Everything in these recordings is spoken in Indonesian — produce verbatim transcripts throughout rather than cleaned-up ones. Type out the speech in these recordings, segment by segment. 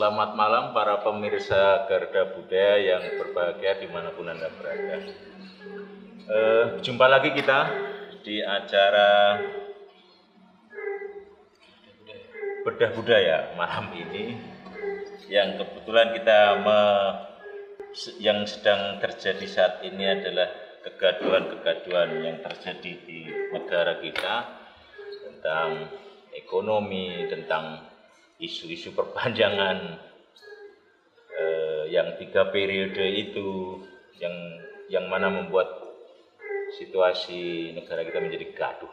selamat malam para pemirsa Garuda Budaya yang berbahagia dimanapun Anda berada. Uh, jumpa lagi kita di acara Bedah Budaya malam ini, yang kebetulan kita me, yang sedang terjadi saat ini adalah kegaduhan-kegaduhan yang terjadi di negara kita tentang ekonomi, tentang isu-isu perpanjangan eh, yang tiga periode itu, yang yang mana membuat situasi negara kita menjadi gaduh.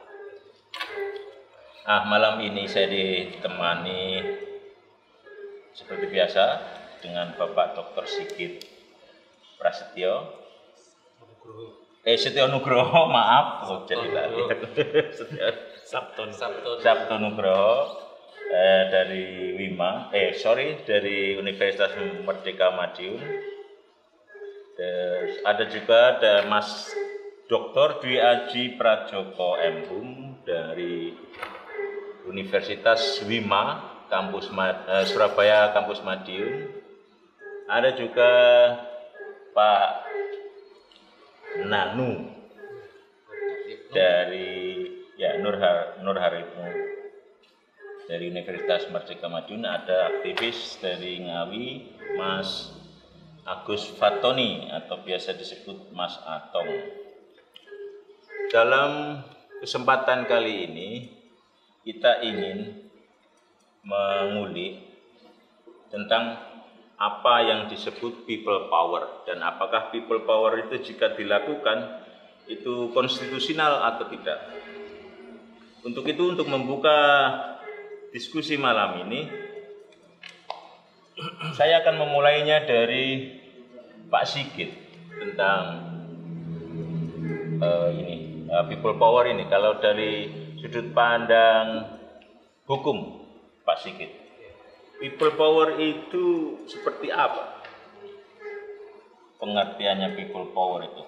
Nah, malam ini saya ditemani seperti biasa dengan Bapak Doktor Sigit Prasetyo. Eh, Setyo Nugroho, maaf, oh, jadi lali. Sabto Sabto Nugroho. Eh, dari Wima, eh sorry dari Universitas Merdeka Madiun. Terus ada juga ada Mas Doktor Dwi Aji Prajoko M Hum dari Universitas Wima, kampus eh, Surabaya, kampus Madiun. Ada juga Pak Nanu dari ya Nur Nur Haritmu dari Universitas Merdeka Madiun. Ada aktivis dari Ngawi, Mas Agus Fatoni atau biasa disebut Mas Atong. Dalam kesempatan kali ini kita ingin mengulik tentang apa yang disebut people power, dan apakah people power itu jika dilakukan itu konstitusional atau tidak. Untuk itu, untuk membuka diskusi malam ini, saya akan memulainya dari Pak Sigit tentang uh, ini uh, people power ini. Kalau dari sudut pandang hukum, Pak Sigit, people power itu seperti apa? Pengertiannya people power itu.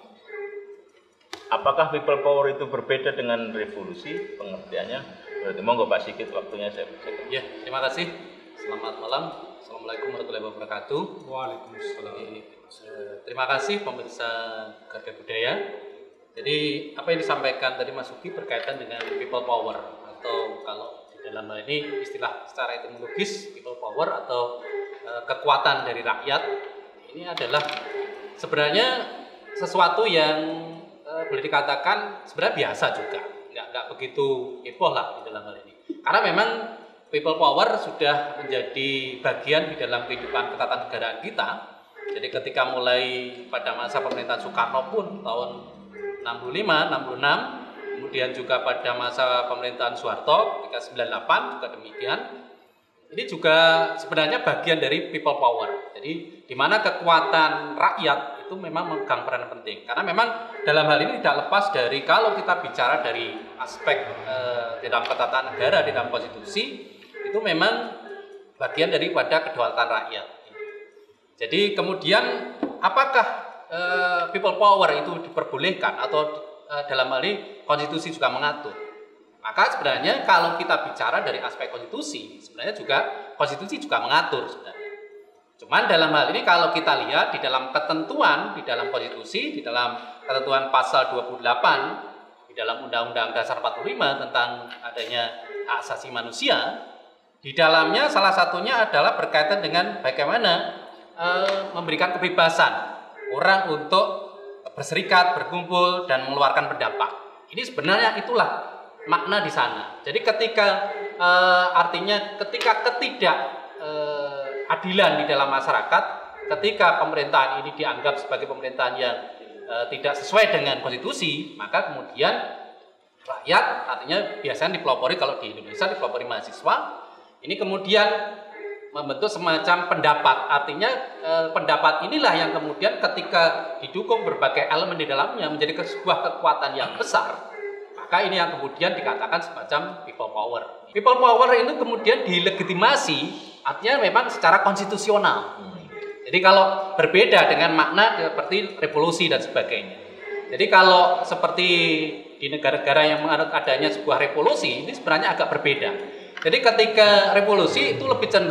Apakah people power itu berbeda dengan revolusi? Pengertiannya. Berarti monggo Pak Sigit, waktunya saya persilakan. Ya, terima kasih. Selamat malam. Assalamualaikum warahmatullahi wabarakatuh. Waalaikumsalam. Terima kasih pemirsa Garuda Budaya. Jadi apa yang disampaikan tadi Mas Uki berkaitan dengan people power, atau kalau di dalam hal ini istilah secara etimologis people power atau e, kekuatan dari rakyat, ini adalah sebenarnya sesuatu yang e, boleh dikatakan sebenarnya biasa juga. Nggak, nggak begitu heboh lah di dalam hal ini, karena memang people power sudah menjadi bagian di dalam kehidupan ketatanegaraan kita. Jadi ketika mulai pada masa pemerintahan Soekarno pun tahun enam puluh lima, enam puluh enam, kemudian juga pada masa pemerintahan Soeharto ketika sembilan puluh delapan juga demikian. Ini juga sebenarnya bagian dari people power. Jadi di mana kekuatan rakyat itu memang memegang peran penting, karena memang dalam hal ini tidak lepas dari, kalau kita bicara dari aspek eh, di dalam ketatanegaraan negara, di dalam konstitusi, itu memang bagian daripada kedaulatan rakyat. Jadi kemudian apakah eh, people power itu diperbolehkan atau eh, dalam hal ini konstitusi juga mengatur? Maka sebenarnya kalau kita bicara dari aspek konstitusi, sebenarnya juga konstitusi juga mengatur sebenarnya. Cuman dalam hal ini kalau kita lihat di dalam ketentuan di dalam konstitusi, di dalam ketentuan pasal dua puluh delapan di dalam Undang-Undang Dasar empat puluh lima tentang adanya hak asasi manusia, di dalamnya salah satunya adalah berkaitan dengan bagaimana e, memberikan kebebasan orang untuk berserikat, berkumpul, dan mengeluarkan pendapat. Ini sebenarnya itulah makna di sana. Jadi ketika e, artinya ketika ketidak e, adilan di dalam masyarakat, ketika pemerintahan ini dianggap sebagai pemerintahan yang e, tidak sesuai dengan konstitusi, maka kemudian rakyat, artinya biasanya dipelopori, kalau di Indonesia dipelopori mahasiswa, ini kemudian membentuk semacam pendapat. Artinya e, pendapat inilah yang kemudian ketika didukung berbagai elemen di dalamnya menjadi sebuah kekuatan yang besar. Maka ini yang kemudian dikatakan semacam people power. People power itu kemudian dilegitimasi, artinya memang secara konstitusional. Jadi kalau berbeda dengan makna seperti revolusi dan sebagainya. Jadi kalau seperti di negara-negara yang menganut adanya sebuah revolusi, ini sebenarnya agak berbeda. Jadi ketika revolusi itu lebih cenderung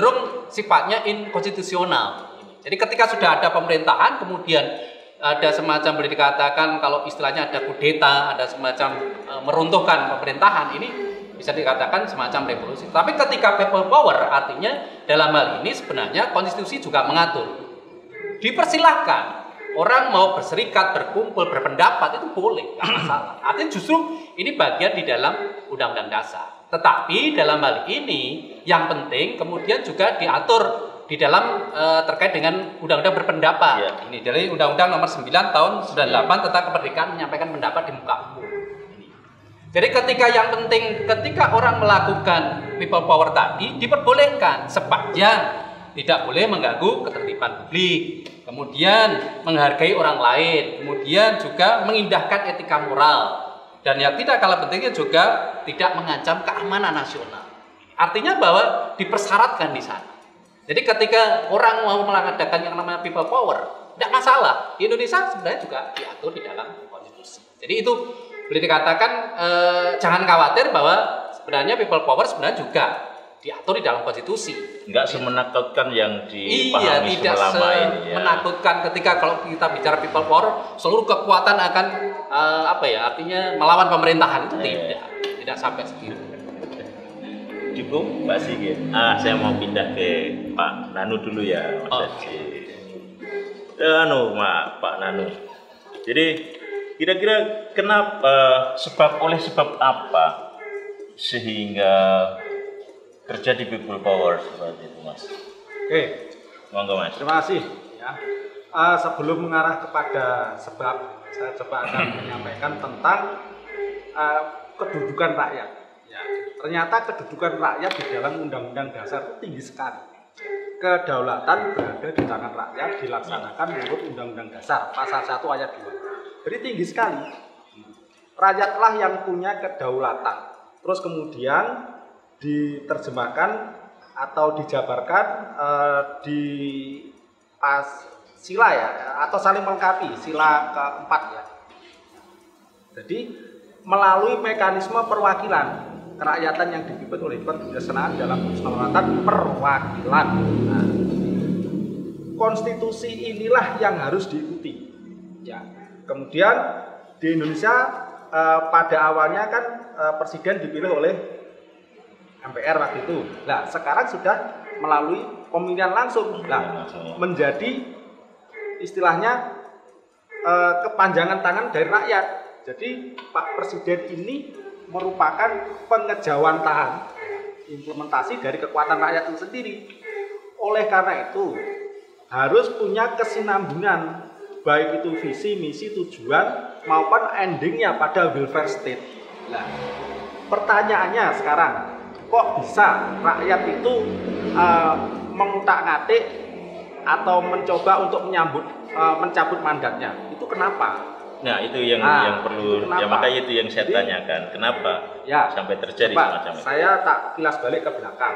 sifatnya inkonstitusional. Jadi ketika sudah ada pemerintahan, kemudian ada semacam boleh dikatakan kalau istilahnya ada kudeta, ada semacam e, meruntuhkan pemerintahan, ini bisa dikatakan semacam revolusi. Tapi ketika people power, artinya dalam hal ini sebenarnya konstitusi juga mengatur. Dipersilahkan orang mau berserikat, berkumpul, berpendapat itu boleh, nggak masalah. Artinya justru ini bagian di dalam undang-undang dasar. Tetapi dalam hal ini yang penting kemudian juga diatur di dalam e, terkait dengan undang-undang berpendapat. Ya. Ini dari undang-undang nomor sembilan tahun sembilan puluh delapan tentang kemerdekaan menyampaikan pendapat di muka umum. Ini. Jadi ketika yang penting ketika orang melakukan people power tadi diperbolehkan sepanjang tidak boleh mengganggu ketertiban publik, kemudian menghargai orang lain, kemudian juga mengindahkan etika moral, dan yang tidak kalah pentingnya juga tidak mengancam keamanan nasional. Artinya bahwa dipersyaratkan di sana. Jadi ketika orang mau mengadakan yang namanya people power, tidak masalah. Di Indonesia sebenarnya juga diatur di dalam konstitusi. Jadi itu boleh dikatakan eh, jangan khawatir bahwa sebenarnya people power sebenarnya juga diatur di dalam konstitusi. Enggak semenakutkan yang dipahami iya, tidak selama ini. Ya. Menakutkan ketika kalau kita bicara people power, seluruh kekuatan akan uh, apa ya? Artinya melawan pemerintahan itu yeah. tidak, tidak sampai segitu. Cukup, Pak Sigit. Ah, saya mau pindah ke Pak Nanu dulu ya, Mas Haji. Oh. Anu, Mak, Pak Nanu. Jadi kira-kira kenapa uh, sebab oleh sebab apa sehingga terjadi people power seperti itu, Mas? Oke, monggo Mas. Terima kasih. Ya, uh, sebelum mengarah kepada sebab, saya coba akan menyampaikan tentang uh, kedudukan rakyat. Ya, ternyata kedudukan rakyat di dalam Undang-Undang Dasar itu tinggi sekali. Kedaulatan berada di tangan rakyat dilaksanakan menurut Undang-Undang Dasar pasal satu ayat dua. Jadi tinggi sekali. Rakyatlah yang punya kedaulatan. Terus kemudian diterjemahkan atau dijabarkan uh, di pas sila ya, atau saling melengkapi sila keempat ya. Jadi melalui mekanisme perwakilan kerakyatan yang dipimpin oleh kebijaksanaan dalam keselamatan perwakilan. Nah, konstitusi inilah yang harus diikuti. Ya. Kemudian di Indonesia eh, pada awalnya kan eh, presiden dipilih oleh M P R waktu itu. Nah, sekarang sudah melalui pemilihan langsung. Nah, menjadi istilahnya eh, kepanjangan tangan dari rakyat. Jadi Pak Presiden ini merupakan pengejauhan implementasi dari kekuatan rakyat itu sendiri. Oleh karena itu harus punya kesinambungan, baik itu visi, misi, tujuan maupun endingnya pada welfare state. Nah, pertanyaannya sekarang, kok bisa rakyat itu uh, mengutak-ngatik atau mencoba untuk menyambut uh, mencabut mandatnya? Itu kenapa? Nah, itu yang nah, yang perlu ya, makanya itu yang saya Jadi, tanyakan. Kenapa ya, sampai terjadi coba, semacam itu? Saya tak kilas balik ke belakang.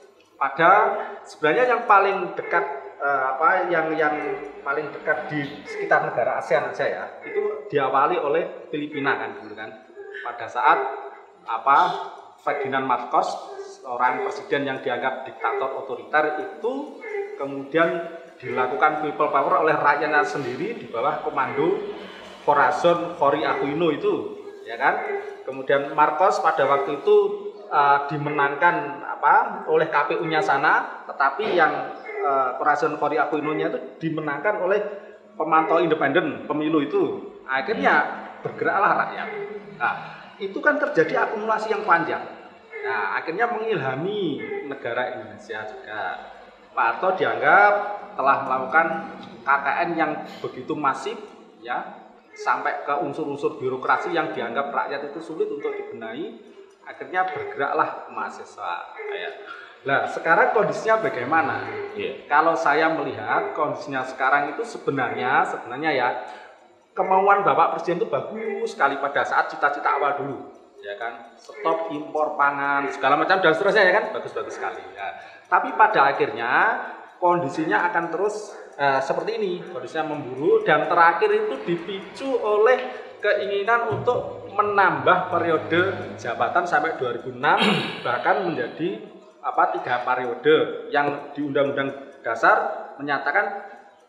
Pada sebenarnya yang paling dekat eh, apa yang yang paling dekat di sekitar negara ASEAN aja ya, itu diawali oleh Filipina kan dulu kan. Pada saat apa Ferdinand Marcos, seorang presiden yang dianggap diktator otoriter itu kemudian dilakukan people power oleh rakyatnya sendiri di bawah komando Corazon Cory Aquino itu, ya kan? Kemudian Marcos pada waktu itu uh, dimenangkan apa oleh K P U-nya sana, tetapi yang uh, Corazon Cory Aquino-nya itu dimenangkan oleh pemantau independen pemilu itu. Akhirnya bergeraklah rakyat. Nah, itu kan terjadi akumulasi yang panjang. Nah, akhirnya mengilhami negara Indonesia juga. Pak Harto dianggap telah melakukan K K N yang begitu masif, ya. Sampai ke unsur-unsur birokrasi yang dianggap rakyat itu sulit untuk dibenahi, akhirnya bergeraklah mahasiswa. Nah, sekarang kondisinya bagaimana? Yeah. Kalau saya melihat kondisinya sekarang itu sebenarnya, sebenarnya ya kemauan Bapak Presiden itu bagus sekali pada saat cita-cita awal dulu, ya kan? Stop impor pangan, segala macam dan seterusnya ya kan, bagus-bagus sekali. Ya. Tapi pada akhirnya kondisinya akan terus uh, seperti ini, kondisinya memburuk dan terakhir itu dipicu oleh keinginan untuk menambah periode jabatan sampai dua ribu enam bahkan menjadi apa tiga periode yang di Undang-Undang Dasar menyatakan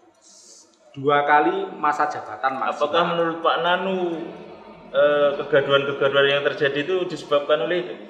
dua kali masa jabatan maksimal. Apakah menurut Pak Nanu eh, kegaduhan-kegaduhan yang terjadi itu disebabkan oleh itu?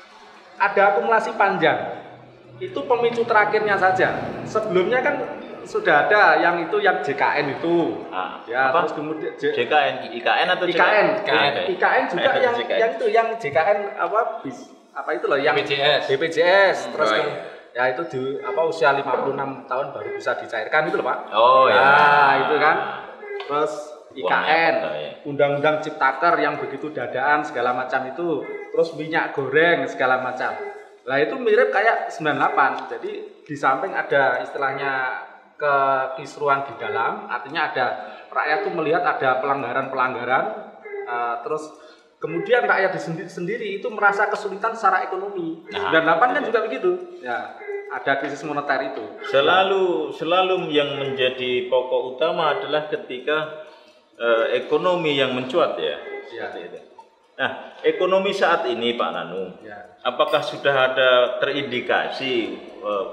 Ada akumulasi panjang. Itu pemicu terakhirnya saja. Sebelumnya kan sudah ada yang itu yang J K N itu. Ah, ya, apa? terus kemudian J J K N, I K N atau I K N, J K N? I K N juga yang J K N. yang itu yang J K N apa bis apa itu loh yang B P J S. B P J S terus Oh, ke, iya. ya itu di apa usia lima puluh enam tahun baru bisa dicairkan itu loh Pak. Oh ya. Nah, itu kan. Terus I K N, Uangnya, oh, iya. Undang-Undang Ciptaker yang begitu dadaan segala macam itu, terus minyak goreng segala macam. Lah itu mirip kayak sembilan puluh delapan. Jadi di samping ada istilahnya kekisruhan di dalam, artinya ada rakyat tuh melihat ada pelanggaran-pelanggaran, uh, terus kemudian rakyat sendiri, sendiri itu merasa kesulitan secara ekonomi. Nah, sembilan puluh delapan kan juga begitu. Ya, ada krisis moneter itu. Selalu selalu yang menjadi pokok utama adalah ketika eh, ekonomi yang mencuat ya. Ya. Seperti itu. Nah, ekonomi saat ini Pak Nanu, Ya. apakah sudah ada terindikasi eh,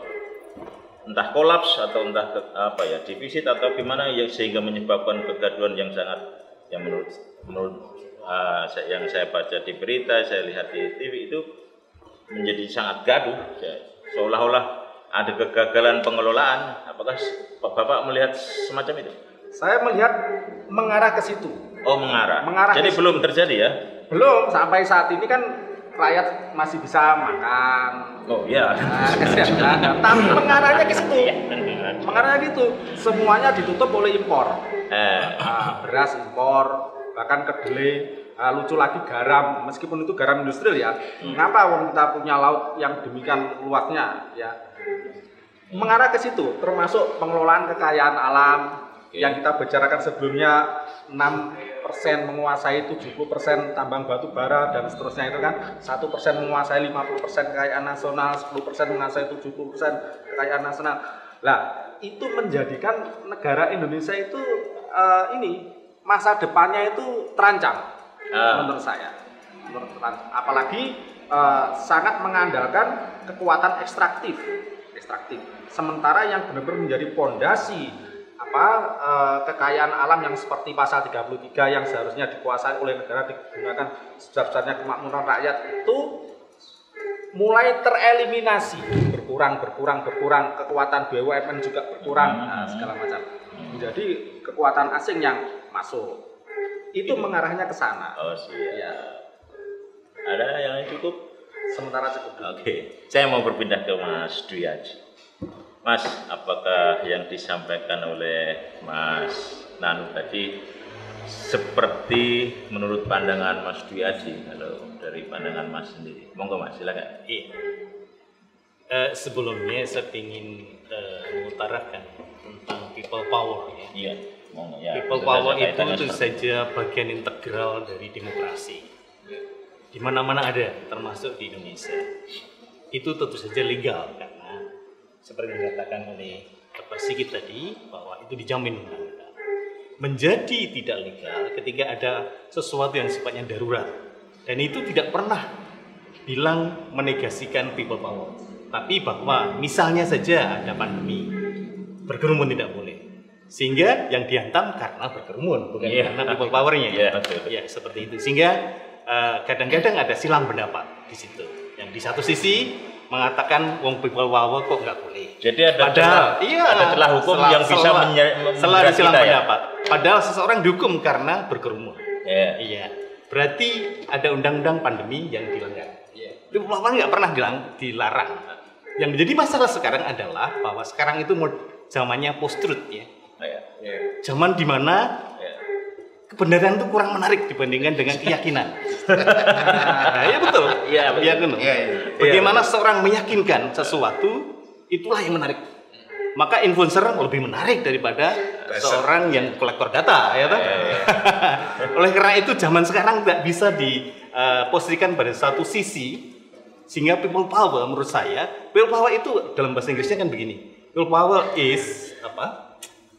entah kolaps atau entah ke, apa ya defisit atau gimana yang sehingga menyebabkan kegaduhan yang sangat yang menurut menurut uh, yang saya baca di berita, saya lihat di T V itu menjadi sangat gaduh, ya, seolah-olah ada kegagalan pengelolaan. Apakah Bapak melihat semacam itu? Saya melihat mengarah ke situ. Oh, mengarah. Mengarah Jadi ke belum terjadi ya? Belum, sampai saat ini kan rakyat masih bisa makan. Oh iya. Nah, kesehatan. Tapi mengarahnya ke situ. Mengarahnya gitu. Semuanya ditutup oleh impor. Eh, Nah, beras impor, bahkan kedelai. Nah, lucu lagi garam, meskipun itu garam industrial ya. Kenapa wong kita punya laut yang demikian luasnya ya? Mengarah ke situ, termasuk pengelolaan kekayaan alam yang kita bicarakan sebelumnya, enam persen menguasai tujuh puluh persen tambang batu bara dan seterusnya itu kan, satu persen menguasai lima puluh persen kekayaan nasional, sepuluh persen menguasai tujuh puluh persen kekayaan nasional. Lah, itu menjadikan negara Indonesia itu uh, ini masa depannya itu terancam Ah. menurut saya. Menurut terancam. Apalagi uh, sangat mengandalkan kekuatan ekstraktif, ekstraktif. Sementara yang benar-benar menjadi pondasi apa eh, kekayaan alam yang seperti pasal tiga puluh tiga yang seharusnya dikuasai oleh negara digunakan sebesar-besarnya kemakmuran rakyat itu mulai tereliminasi, berkurang berkurang berkurang, kekuatan B U M N juga berkurang, nah, segala macam. Jadi kekuatan asing yang masuk itu mengarahnya ke sana. oh siap. Ya, Ada yang lain cukup? sementara cukup. Oke, saya mau berpindah ke Mas Dwi Haji. Mas, apakah yang disampaikan oleh Mas Nanu tadi seperti menurut pandangan Mas Dwi Haji, kalau dari pandangan Mas sendiri? Monggo Mas, silakan. Iya. Eh, sebelumnya saya ingin eh, mengutarakan tentang people power. Ya. Iya, monggo ya. People tentu power saja itu kaitannya tentu seperti- saja bagian integral dari demokrasi. Di mana-mana ada, termasuk di Indonesia. Itu tentu saja legal karena seperti yang dikatakan oleh Bapak Sigit tadi bahwa itu dijamin undang-undang. Menjadi tidak legal ketika ada sesuatu yang sifatnya darurat, dan itu tidak pernah bilang menegasikan people power, tapi bahwa misalnya saja ada pandemi, berkerumun tidak boleh, sehingga yang dihantam karena berkerumun bukan Iya. karena people powernya. Iya, betul. Ya seperti itu, sehingga eh, kadang-kadang ada silang pendapat di situ. Yang di satu sisi mengatakan wong people power kok nggak boleh. Jadi ada Padahal, celah, iya, ada celah hukum sela- yang bisa sela- menye- selalu menjerat silang kita ya? pendapat. Padahal seseorang dihukum karena berkerumun. Iya. Iya. Berarti ada undang-undang pandemi yang dilanggar. People power nggak pernah dilang- dilarang. Yang menjadi masalah sekarang adalah bahwa sekarang itu mod- zamannya post-truth ya. Iya. Zaman di mana Iya. kebenaran itu kurang menarik dibandingkan dengan keyakinan. Nah, iya betul. Iya, betul. Iya, betul. Iya, iya. Bagaimana seorang meyakinkan sesuatu, itulah yang menarik. Maka influencer lebih menarik daripada seorang yang kolektor data, ya kan? Oleh karena itu zaman sekarang tidak bisa diposisikan pada satu sisi, sehingga people power menurut saya, people power itu dalam bahasa Inggrisnya kan begini. People power is apa?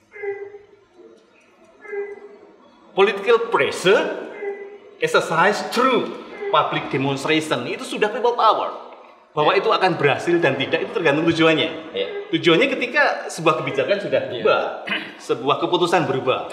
Political pressure exercise through public demonstration, itu sudah people power. Bahwa itu akan berhasil dan tidak itu tergantung tujuannya. Ya. Tujuannya ketika sebuah kebijakan sudah berubah, sebuah keputusan berubah.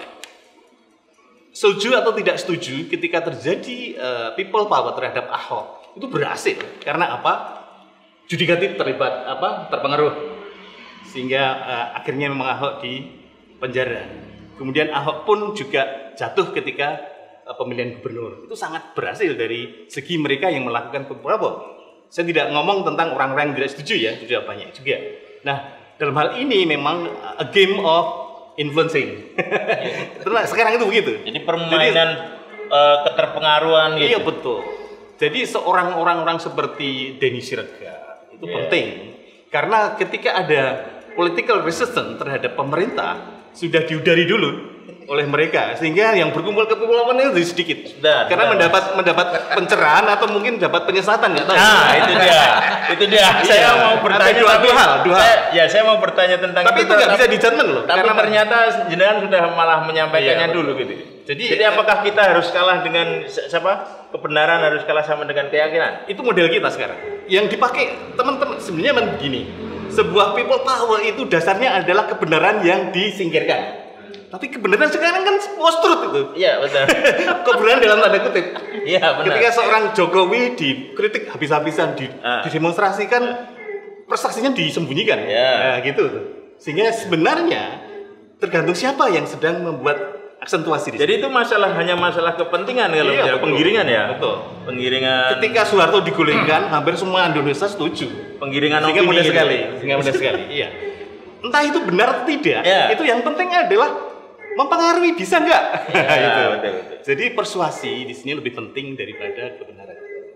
Setuju atau tidak setuju ketika terjadi uh, people power terhadap Ahok itu berhasil karena apa? Judikatif terlibat apa? Terpengaruh sehingga uh, akhirnya memang Ahok di penjara. Kemudian Ahok pun juga jatuh ketika uh, pemilihan gubernur. Itu sangat berhasil dari segi mereka yang melakukan Prabowo. Saya tidak ngomong tentang orang-orang yang tidak setuju ya, sudah banyak juga. Nah, dalam hal ini memang a game of influencing. Sekarang itu begitu. Jadi permainan Jadi, uh, keterpengaruhan gitu. Iya betul. Jadi seorang orang-orang seperti Denny Siregar itu yeah. penting karena ketika ada political resistance terhadap pemerintah sudah diudari dulu oleh mereka sehingga yang berkumpul ke kepulauan itu sedikit. Sudah, karena sudah, mendapat mas. mendapat pencerahan atau mungkin dapat penyesatan nggak tahu. Nah, itu dia. Itu dia. Saya mau bertanya dua, dua hal, dua saya, ya saya mau bertanya tentang tapi itu nggak bisa dijudgment loh. Tapi karena ternyata jenengan sudah malah menyampaikannya iya, dulu gitu. Jadi, Jadi apakah kita harus kalah dengan siapa? Kebenaran harus kalah sama dengan keyakinan? Itu model kita sekarang. Yang dipakai teman-teman sebenarnya begini. Sebuah people power itu dasarnya adalah kebenaran yang disingkirkan. Tapi kebenaran sekarang kan post-truth itu. Iya, betul. Kebenaran dalam tanda kutip. Iya, benar. Ketika seorang Jokowi dikritik habis-habisan, di, ah. didemonstrasikan, prestasinya disembunyikan. Ya. Nah, gitu. Sehingga sebenarnya tergantung siapa yang sedang membuat aksentuasi di sini. Jadi itu masalah hanya masalah kepentingan kalau iya, betul. Penggiringan ya. Betul. Penggiringan. Ketika Soeharto digulingkan, hampir semua Indonesia setuju. Penggiringan Sehingga mudah gitu. sekali. Sehingga mudah sekali. Iya. Entah itu benar atau tidak. Ya. Itu yang penting adalah mempengaruhi, bisa nggak? Ya, gitu. betul, betul. Jadi persuasi di sini lebih penting daripada kebenaran.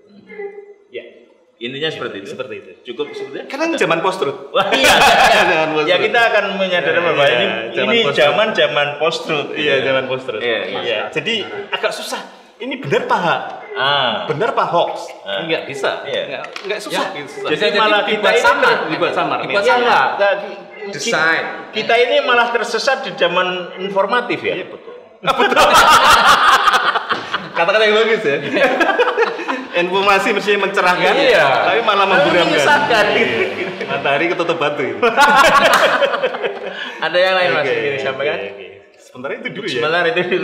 Ya, intinya seperti itu. Seperti itu. Cukup seperti itu. Karena ini zaman post-truth. Wah, iya, ya, ya kita akan menyadari bahwa ya, ini ini zaman zaman post-truth. Iya, zaman post-truth. Iya, iya. Jadi agak susah. Ini benar Pak? Ah. Benar Pak hoax? Ah. Enggak bisa. Iya. Enggak, enggak susah. Ya. susah. Jadi, Jadi malah kita ini samar, dibuat samar. Dibuat ya, samar. enggak. Desain. Kita ini malah tersesat di zaman informatif ya. Iya betul. Betul. Kata-kata yang bagus ya. Informasi mestinya mencerahkan, iya. tapi malah memburamkan. Menyesatkan. Iya. Matahari ketutup batu itu. Ada yang lain Mas okay, ingin disampaikan? Okay, okay. Sebentar itu dulu ya. Sebentar itu dulu.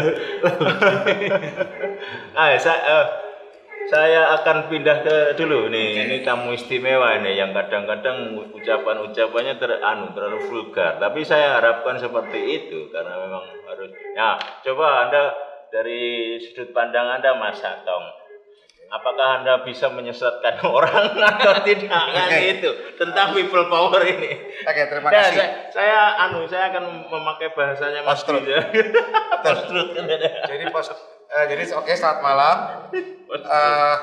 ah, saya, uh, saya akan pindah ke dulu nih. Okay. Ini tamu istimewa nih yang kadang-kadang ucapan-ucapannya ter, anu, terlalu vulgar. Tapi saya harapkan seperti itu karena memang harus. Ya, coba Anda dari sudut pandang Anda Mas Hatong. Apakah Anda bisa menyesatkan orang atau tidak? Kan okay. Itu tentang people power ini. Oke, okay, terima nah, kasih. Saya, saya anu saya akan memakai bahasanya Mas Post-truth. Post-truth. Jadi post uh, jadi oke okay, selamat malam. Uh,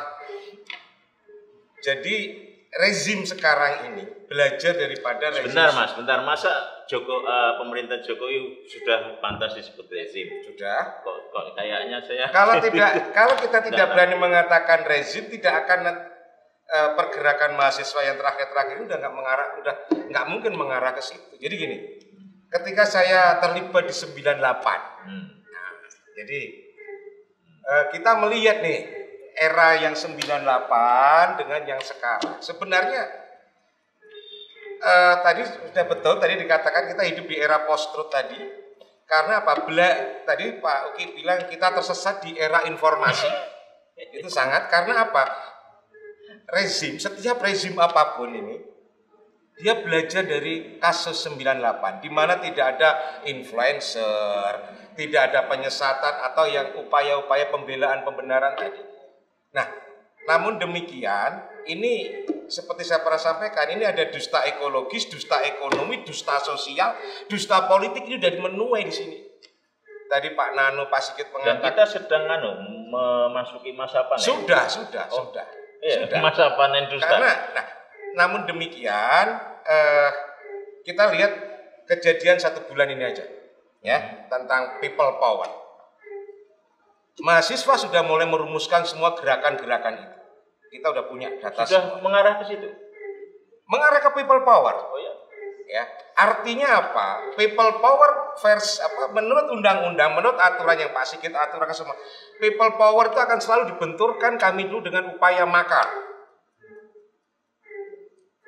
jadi rezim sekarang ini belajar daripada rezim. Sebentar Mas, sebentar. Masa Joko uh, pemerintah Jokowi sudah pantas disebut rezim? Sudah. Kok, kok kayaknya saya Kalau tidak kalau kita tidak berani mengatakan rezim, tidak akan uh, pergerakan mahasiswa yang terakhir-terakhir ini udah nggak mengarah, udah nggak mungkin mengarah ke situ. Jadi gini, ketika saya terlibat di sembilan puluh delapan, hmm. nah, jadi uh, kita melihat nih era yang sembilan puluh delapan dengan yang sekarang. Sebenarnya Uh, tadi sudah betul tadi dikatakan kita hidup di era post-truth tadi karena apa? Bela, tadi Pak Uki bilang kita tersesat di era informasi. Itu sangat karena apa? Rezim, setiap rezim apapun ini dia belajar dari kasus sembilan puluh delapan di mana tidak ada influencer, tidak ada penyesatan atau yang upaya-upaya pembelaan pembenaran tadi. Nah, namun demikian ini seperti saya pernah sampaikan, ini ada dusta ekologis, dusta ekonomi, dusta sosial, dusta politik, ini sudah menuai di sini. Tadi Pak Nano, Pak Sigit mengatakan. Dan kita sedang anu memasuki masa panen. Sudah, sudah, oh. sudah. Iya, sudah. Masa panen dusta. Karena, nah, namun demikian eh, kita lihat kejadian satu bulan ini aja, ya, tentang people power. Mahasiswa sudah mulai merumuskan semua gerakan-gerakan itu. Kita udah punya data sudah semua. Mengarah ke situ. Mengarah ke people power. Oh ya. Ya, artinya apa? People power versi apa? Menurut undang-undang, menurut aturan yang Pak Sigit aturan semua, people power itu akan selalu dibenturkan kami dulu dengan upaya makar.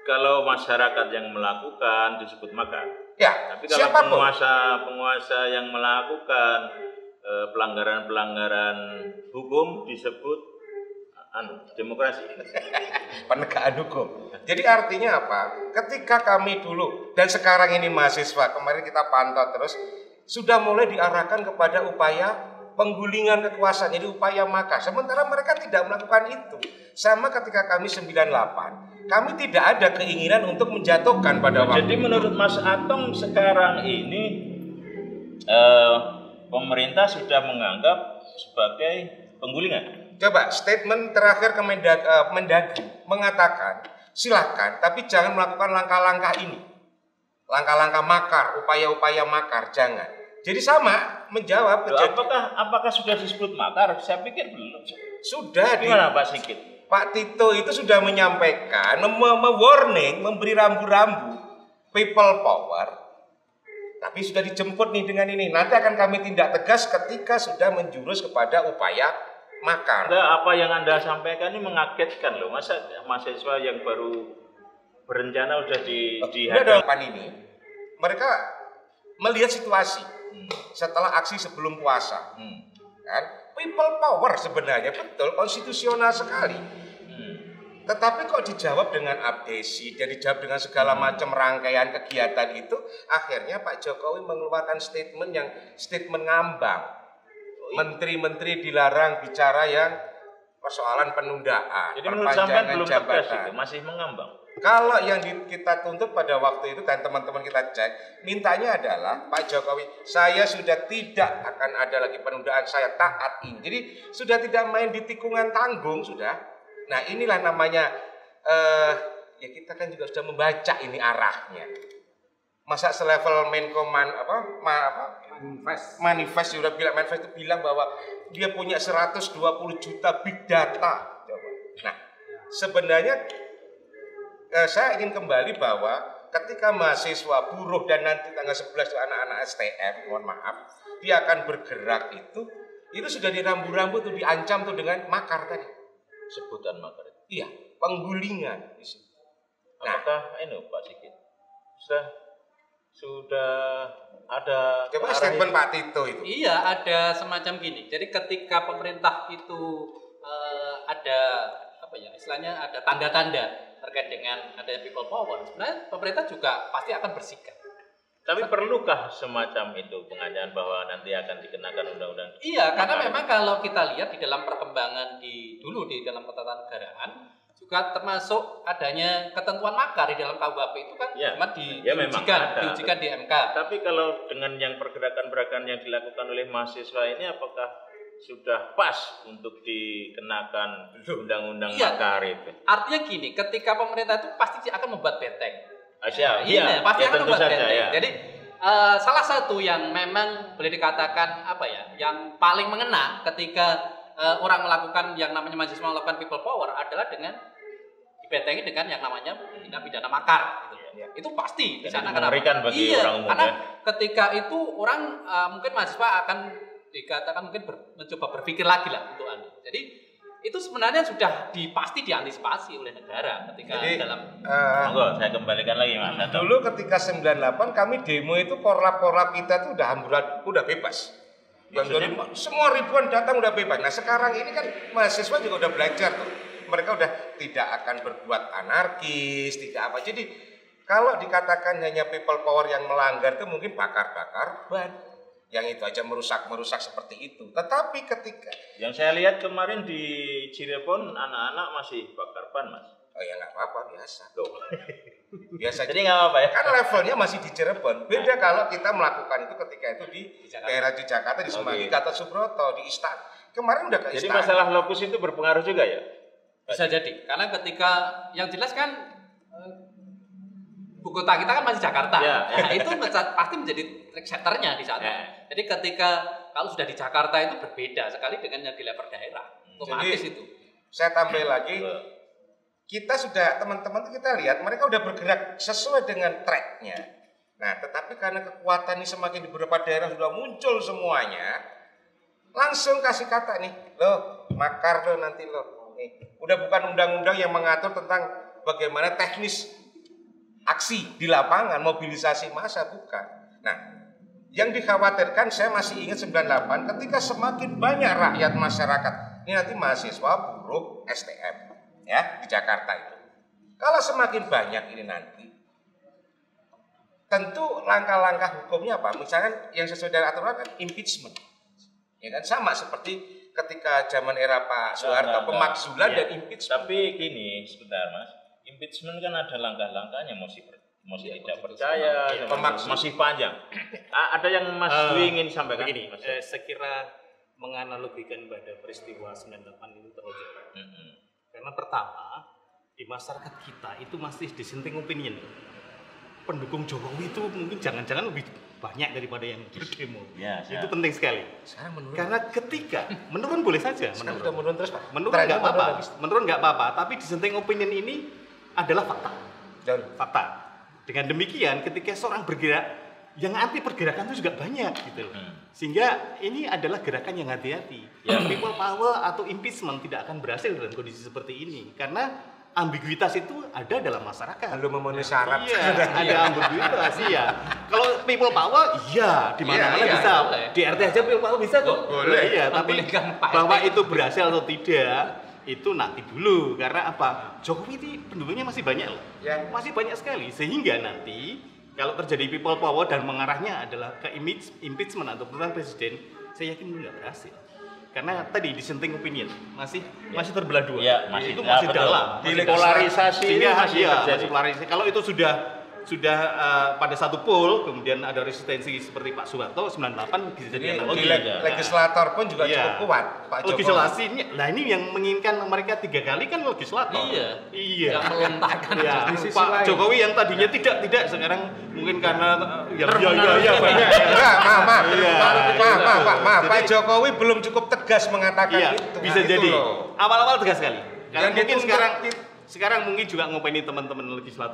kalau masyarakat yang melakukan disebut makar. Ya, Tapi kalau siapapun. penguasa-penguasa yang melakukan eh, pelanggaran-pelanggaran hukum disebut anu, demokrasi. Penegakan hukum. Jadi artinya apa? Ketika kami dulu dan sekarang ini mahasiswa, kemarin kita pantau terus, sudah mulai diarahkan kepada upaya penggulingan kekuasaan, jadi upaya makar. Sementara mereka tidak melakukan itu. Sama ketika kami sembilan puluh delapan, kami tidak ada keinginan untuk menjatuhkan pada waktu Jadi itu. menurut Mas Atong sekarang ini eh, pemerintah sudah menganggap sebagai penggulingan. Coba statement terakhir Kemendag, uh, Mendagri mengatakan silahkan, tapi jangan melakukan langkah-langkah ini, langkah-langkah makar, upaya-upaya makar, jangan. Jadi sama menjawab. Loh, kejadian- apakah apakah sudah disebut makar? Saya pikir belum. Sudah di, Gimana Pak Sigit? Pak Tito itu sudah menyampaikan, me-warning, memberi rambu-rambu people power. Tapi sudah dijemput nih dengan ini. Nanti akan kami tindak tegas ketika sudah menjurus kepada upaya makar. Anda, apa yang Anda sampaikan ini mengagetkan loh. Masa mahasiswa yang baru berencana udah di Ini dihadap. depan ini, mereka melihat situasi setelah aksi sebelum puasa, Hmm. kan? People power sebenarnya betul konstitusional sekali. Hmm. Tetapi kok dijawab dengan abdesi dan dijawab dengan segala macam rangkaian kegiatan itu, akhirnya Pak Jokowi mengeluarkan statement yang statement ngambang. Menteri-menteri dilarang bicara yang persoalan penundaan, Jadi menurut sampean perpanjangan belum tegas jabatan. itu, masih mengambang. Kalau yang di- kita tuntut pada waktu itu dan teman-teman kita cek, mintanya adalah Pak Jokowi, saya sudah tidak akan ada lagi penundaan, saya taat ini. Jadi sudah tidak main di tikungan tanggung sudah. Nah inilah namanya, eh, ya kita kan juga sudah membaca ini arahnya. Masa selevel Menko Man, apa, ma, apa Manifest. manifest sudah bilang manifest itu bilang bahwa dia punya seratus dua puluh juta big data. Coba. Nah, sebenarnya eh, saya ingin kembali bahwa ketika mahasiswa buruh dan nanti tanggal sebelas itu anak-anak S T M, mohon maaf, dia akan bergerak itu, itu sudah dirambu-rambu tuh diancam tuh dengan makar tadi. Sebutan makar itu. Iya, penggulingan di situ. Nah, Apakah ini Pak Sigit sudah sudah ada coba arah statement itu? Pak Tito itu. Iya, ada semacam gini. Jadi ketika pemerintah itu eh, ada apa ya, istilahnya ada tanda-tanda terkait dengan adanya people power, sebenarnya pemerintah juga pasti akan bersikap. Tapi perlukah semacam itu pengajaran bahwa nanti akan dikenakan undang-undang? Iya, karena makar? memang kalau kita lihat di dalam perkembangan di dulu di dalam ketatanegaraan juga termasuk adanya ketentuan makar di dalam K U H P itu kan Ya, cuma di, ya memang diujikan, ada. diujikan di M K. Tapi kalau dengan yang pergerakan-pergerakan yang dilakukan oleh mahasiswa ini, apakah sudah pas untuk dikenakan undang-undang Iya. makar itu? Artinya gini, ketika pemerintah itu pasti akan membuat benteng. Asia, Nah, iya, pasti ya akan tentu membuat saja benteng. ya. Jadi eh, salah satu yang memang boleh dikatakan apa ya, yang paling mengena ketika eh, orang melakukan yang namanya mahasiswa melakukan people power adalah dengan dibentengi dengan yang namanya tindak pidana makar. Gitu. Ya. Itu pasti di Dan sana itu mengerikan bagi iya, orang umum, karena ya. ketika itu orang eh, mungkin mahasiswa akan dikatakan mungkin ber- mencoba berpikir lagi lah untuk anu. Jadi itu sebenarnya sudah di, pasti diantisipasi oleh negara ketika Jadi, dalam eh, Monggo, saya kembalikan lagi Mas Atong. dulu ketika sembilan puluh delapan kami demo itu korlap-korlap kita tuh udah hamburan, udah bebas. Yang dari Maksudnya? semua ribuan datang udah bebas. Nah sekarang ini kan mahasiswa juga udah belajar tuh. Mereka udah tidak akan berbuat anarkis, tidak apa. Jadi kalau dikatakan hanya people power yang melanggar itu mungkin bakar-bakar ban. Yang itu aja merusak-merusak seperti itu. Tetapi ketika Yang saya lihat kemarin di Cirebon anak-anak masih bakar ban, Mas. oh ya nggak apa-apa biasa. Tuh. Biasa Jadi nggak apa-apa ya. kan levelnya masih di Cirebon. Beda kalau kita melakukan itu ketika itu di, Jakarta. daerah di Jakarta, di Semanggi, Oke. Gatot Subroto, di Istana. Kemarin udah ke Jadi Istana. masalah lokus itu berpengaruh juga ya? bisa jadi karena ketika yang jelas kan eh, ibu kota kita kan masih Jakarta. Ya, ya. Nah, itu menca- pasti menjadi trendsetternya di sana. Ya. Jadi ketika kalau sudah di Jakarta itu berbeda sekali dengan yang di level daerah. Otomatis Jadi, itu. Saya tambah lagi, Betul. kita sudah teman-teman tuh kita lihat mereka udah bergerak sesuai dengan tracknya. Nah, tetapi karena kekuatan ini semakin di beberapa daerah sudah muncul semuanya, langsung kasih kata nih, loh makar loh nanti loh. Nih, udah bukan undang-undang yang mengatur tentang bagaimana teknis aksi di lapangan, mobilisasi massa, bukan. Nah, yang dikhawatirkan saya masih ingat sembilan puluh delapan ketika semakin banyak rakyat masyarakat, ini nanti mahasiswa, buruh, S T M ya di Jakarta itu. Kalau semakin banyak ini nanti, tentu langkah-langkah hukumnya apa? Misalkan yang sesuai dengan aturan kan impeachment. Ya kan sama seperti ketika zaman era Pak Soeharto, pemakzulan dan impeachment. Tapi gini, sebentar Mas. Impeachment kan ada langkah-langkahnya, masih masih Ya, tidak masih percaya, ya, masih, masih panjang. A- ada yang Mas Uh, Dwi ingin sampaikan? Begini, Mas? eh, saya kira menganalogikan pada peristiwa sembilan puluh delapan itu terlalu jauh. Mm-mm. Karena pertama, di masyarakat kita itu masih dissenting opinion. Pendukung Jokowi itu mungkin jangan-jangan lebih banyak daripada yang berdemo. Ya, itu saya- penting sekali. Sekarang menurun. Karena ketika menurun boleh saja, Sekarang menurun. udah menurun terus Pak. Menurun Trennya nggak apa-apa, habis. menurun nggak apa-apa. Tapi dissenting opinion ini adalah fakta. Jauh. Fakta. Dengan demikian, ketika seorang bergerak, yang anti pergerakan itu juga banyak gitu loh. Hmm. Sehingga ini adalah gerakan yang hati-hati. Ya, people power atau impeachment tidak akan berhasil dalam kondisi seperti ini karena ambiguitas itu ada dalam masyarakat. Belum memenuhi syarat. Iya, ada ambiguitas ya. Kalau people power, iya di mana-mana Iya, iya, bisa. boleh. Di R T aja people power bisa kok. Boleh. Iya, tapi Membolehkan Pak bahwa R T. itu berhasil atau tidak itu nanti dulu. Karena apa? Jokowi ini pendukungnya masih banyak loh. Ya. Masih banyak sekali sehingga nanti kalau terjadi people power dan mengarahnya adalah ke image, impeachment atau penurunan presiden, saya yakin itu nggak berhasil. Karena tadi dissenting opinion masih masih terbelah dua. Ya, masih- itu ya, masih betul. dalam. Di Masih polarisasi sehingga itu masih iya, terjadi. masih polarisasi. Kalau itu sudah sudah uh, pada satu pool, kemudian ada resistensi seperti Pak Soeharto sembilan puluh delapan bisa jadi Jadi analogi. di leg- ya. legislator pun juga Iya. cukup kuat Pak Jokowi. Legislasinya, nah ini yang menginginkan mereka tiga kali kan legislator. Iya. Iya. Yang melontarkan. Ya, Di sisi Pak lain. Jokowi yang tadinya tidak tidak sekarang mungkin karena uh, ya ya ya, ya banyak. ya. Enggak, maaf, maaf, Iya. maaf, maaf, maaf, Pak, maaf. Pak Jadi- Jokowi belum cukup tegas mengatakan Iya, itu. bisa Nah, itu jadi. loh. Awal-awal tegas sekali. Karena Yang mungkin dituntut sekarang itu- sekarang mungkin juga ngopeni teman-teman legislator.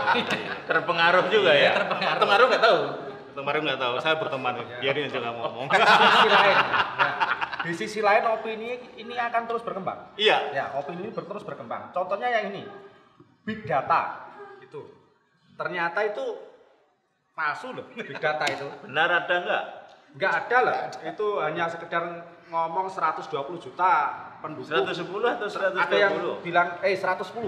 Terpengaruh juga Iya, ya. terpengaruh. Terpengaruh nggak tahu. Terpengaruh nggak tahu. Saya berteman, biarin aja nggak ngomong. Di sisi lain, ya, di sisi lain opini ini akan terus berkembang. Iya. Ya, opini ini ber- terus berkembang. Contohnya yang ini, big data itu ternyata itu palsu loh, big data itu. Benar ada nggak? Nggak ada lah, itu hanya sekedar ngomong seratus dua puluh juta pendukung. seratus sepuluh atau seratus Ada yang dua puluh? bilang eh seratus sepuluh.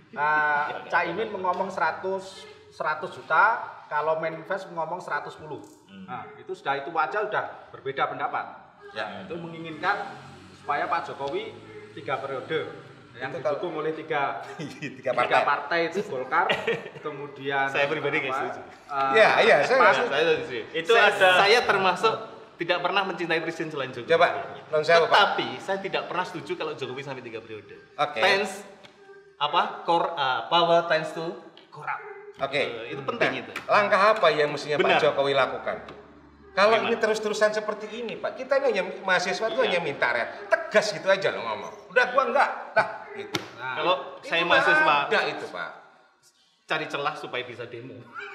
Nah, Caimin ngomong seratus seratus juta, kalau Manifest ngomong seratus sepuluh. Hmm. Nah, itu sudah itu aja udah berbeda pendapat. Ya, itu menginginkan supaya Pak Jokowi tiga periode yang Itu kalau- didukung oleh tiga Tiga tiga partai. partai itu Golkar, kemudian Saya pribadi nggak apa, setuju. eh, Iya, iya, saya Pan, nggak Saya setuju. Itu saya, ada- saya termasuk tidak pernah mencintai presiden selain Jokowi. Coba, non saya Pak. Tetapi saya tidak pernah setuju kalau Jokowi sampai tiga periode. Oke. Tense apa? Core uh, power tends to corrupt. Oke. Uh, itu penting itu. Langkah apa yang mestinya Benar. Pak Jokowi lakukan? Kalau Gimana? ini terus-terusan seperti ini, Pak, kita ini hanya mahasiswa itu Iya. hanya minta ya, tegas gitu aja lo ngomong. Udah gua enggak, dah gitu. Nah, Kalau Itu saya nggak mahasiswa ada itu, Pak. cari celah supaya bisa demo.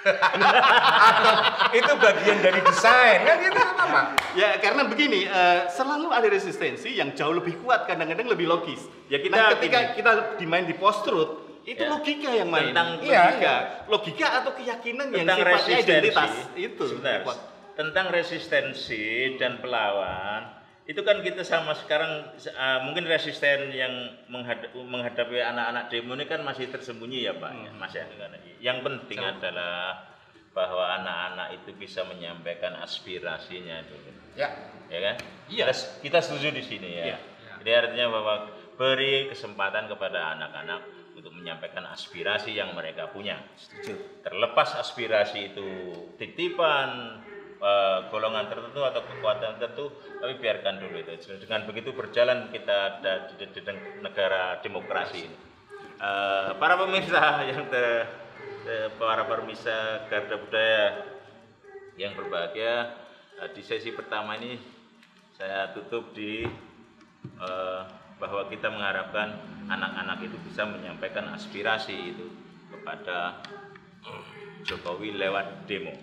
Itu bagian dari desain kan itu apa, Pak? Ya karena begini, eh, selalu ada resistensi yang jauh lebih kuat, kadang-kadang lebih logis. Ya, kita nah, ketika gini. kita dimain di post truth, itu Ya. logika yang main. Tentang- Iya, Iya, logika. Logika atau keyakinan yang Tentang sifatnya resistensi identitas itu. sebentar. kuat. Tentang resistensi dan pelawan itu kan kita sama sekarang uh, mungkin resisten yang menghad- menghadapi anak-anak demo ini kan masih tersembunyi ya Pak, ya, Mas ya. Yang penting adalah bahwa anak-anak itu bisa menyampaikan aspirasinya dulu, Ya. ya kan? Iya. Kita, kita setuju di sini ya. Iya. Jadi artinya bahwa beri kesempatan kepada anak-anak untuk menyampaikan aspirasi yang mereka punya. Setuju. Terlepas aspirasi itu titipan eh, golongan tertentu atau kekuatan tertentu, tapi biarkan dulu itu. Dengan begitu berjalan kita ada di, di, di negara demokrasi ini. Eh, para pemirsa yang ter, ter- para pemirsa Garda Budaya yang berbahagia, eh, di sesi pertama ini saya tutup di eh, bahwa kita mengharapkan anak-anak itu bisa menyampaikan aspirasi itu kepada Jokowi lewat demo.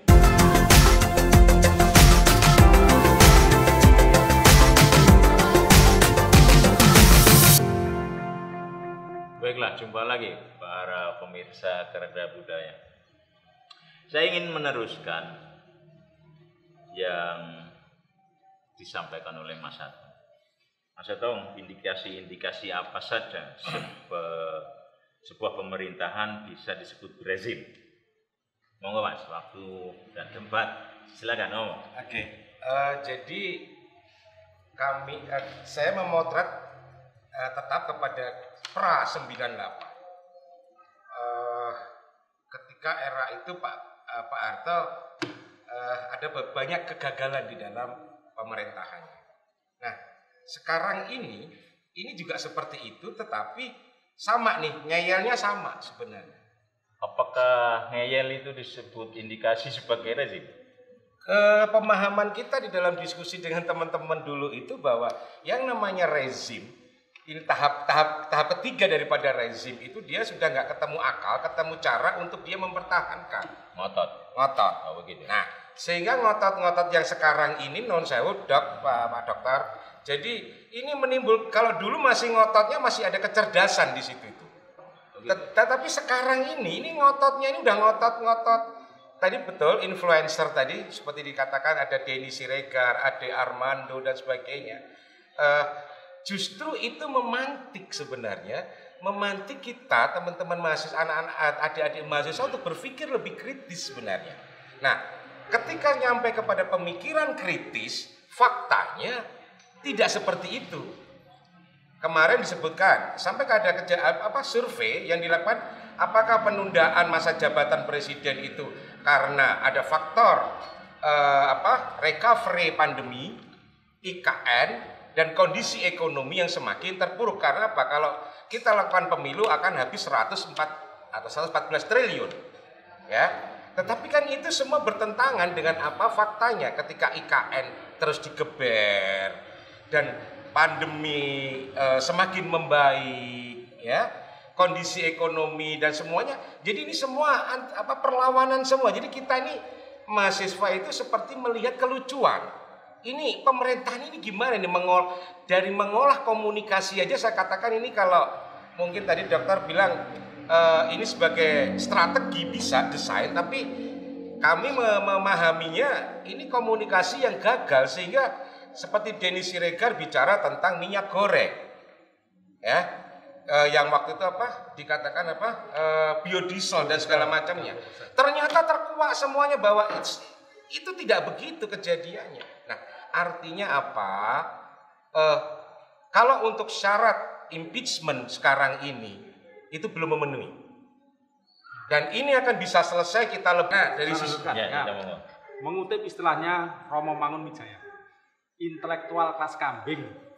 Baiklah, jumpa lagi para pemirsa Garda Budaya. Saya ingin meneruskan yang disampaikan oleh Mas Atong. Mas Atong, indikasi-indikasi apa saja sebuah, sebuah pemerintahan bisa disebut rezim? Monggo Mas, waktu dan tempat silakan ngomong. Oke, okay. uh, jadi kami, uh, saya memotret uh, tetap kepada pra sembilan puluh delapan. Uh, ketika era itu Pak uh, Pak Harto uh, ada banyak kegagalan di dalam pemerintahannya. Nah, sekarang ini ini juga seperti itu, tetapi sama nih, ngeyelnya sama sebenarnya. Apakah ngeyel itu disebut indikasi sebagai rezim? Ke pemahaman kita di dalam diskusi dengan teman-teman dulu itu bahwa yang namanya rezim, ini tahap tahap tahap ketiga daripada rezim itu dia sudah nggak ketemu akal, ketemu cara untuk dia mempertahankan. Ngotot. Ngotot. Oh, begitu. Nah, sehingga ngotot-ngotot yang sekarang ini non sewu dok Pak, Pak Dokter. Jadi ini menimbul, kalau dulu masih ngototnya masih ada kecerdasan di situ itu. Tetapi sekarang ini, ini ngototnya ini udah ngotot-ngotot. Tadi betul influencer tadi seperti dikatakan ada Denny Siregar, Ade Armando dan sebagainya. Uh, justru itu memantik sebenarnya, memantik kita teman-teman mahasiswa, anak-anak, adik-adik mahasiswa untuk berpikir lebih kritis sebenarnya. Nah, ketika nyampe kepada pemikiran kritis, faktanya tidak seperti itu. Kemarin disebutkan sampai ada keja, apa survei yang dilakukan, apakah penundaan masa jabatan presiden itu karena ada faktor eh, apa recovery pandemi, I K N dan kondisi ekonomi yang semakin terpuruk. Karena apa? Kalau kita lakukan pemilu akan habis seratus empat atau seratus empat belas triliun, ya. Tetapi kan itu semua bertentangan dengan apa faktanya ketika I K N terus digeber dan pandemi uh, semakin membaik, ya, kondisi ekonomi dan semuanya. Jadi ini semua apa perlawanan semua. Jadi kita ini mahasiswa itu seperti melihat kelucuan. Ini pemerintahan ini gimana nih mengol dari mengolah komunikasi aja saya katakan ini kalau mungkin tadi dokter bilang uh, ini sebagai strategi bisa desain, tapi kami memahaminya ini komunikasi yang gagal sehingga seperti Denny Siregar bicara tentang minyak goreng, ya, e, yang waktu itu apa dikatakan apa e, biodiesel dan segala macamnya. Ternyata terkuak semuanya bahwa itu tidak begitu kejadiannya. Nah, artinya apa? E, kalau untuk syarat impeachment sekarang ini itu belum memenuhi, dan ini akan bisa selesai kita lebih nah, dari sisi ya, ya. Mengutip istilahnya Romo Mangunwijaya, intelektual kelas kambing.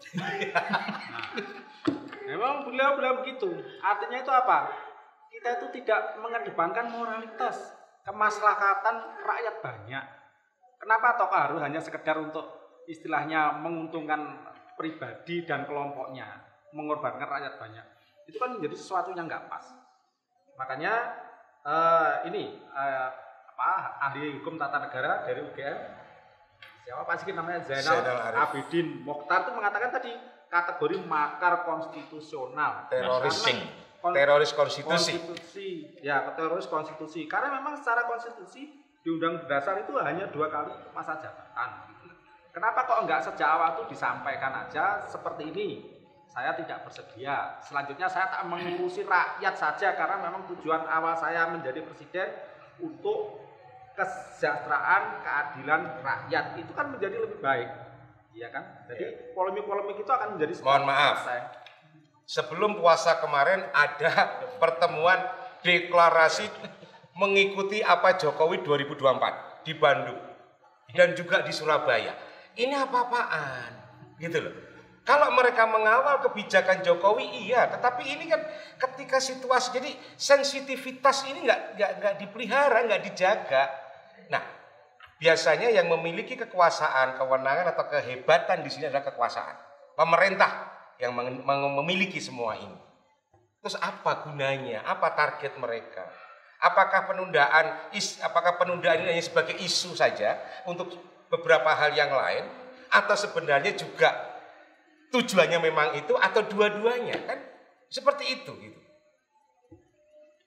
Nah, memang beliau bilang begitu. Artinya itu apa? Kita itu tidak mengedepankan moralitas, kemaslahatan rakyat banyak. Kenapa tokoh harus hanya sekedar untuk istilahnya menguntungkan pribadi dan kelompoknya, mengorbankan rakyat banyak? Itu kan menjadi sesuatu yang nggak pas. Makanya uh, ini uh, apa ahli hukum tata negara dari U G M, siapa Pak Sikit namanya Zainal Abidin Mokhtar itu mengatakan tadi kategori makar konstitusional, teroris, kon teroris konstitusi. konstitusi, ya teroris konstitusi. Karena memang secara konstitusi di Undang Dasar itu hanya dua kali masa jabatan. Kenapa kok enggak sejak awal itu disampaikan aja seperti ini? Saya tidak bersedia. Selanjutnya saya tak mengurusi rakyat saja karena memang tujuan awal saya menjadi presiden untuk kesejahteraan, keadilan rakyat. Itu kan menjadi lebih baik, iya kan? Jadi polemik-polemik itu akan menjadi mohon maaf selesai. Sebelum puasa kemarin ada pertemuan deklarasi mengikuti apa Jokowi dua ribu dua puluh empat di Bandung dan juga di Surabaya. Ini apa-apaan gitu loh. Kalau mereka mengawal kebijakan Jokowi iya, tetapi ini kan ketika situasi, jadi sensitivitas ini nggak nggak nggak dipelihara, nggak dijaga. Nah, biasanya yang memiliki kekuasaan, kewenangan atau kehebatan di sini adalah kekuasaan. Pemerintah yang memiliki semua ini. Terus apa gunanya? Apa target mereka? Apakah penundaan is, apakah penundaan ini hanya sebagai isu saja untuk beberapa hal yang lain, atau sebenarnya juga tujuannya memang itu, atau dua-duanya kan? Seperti itu gitu.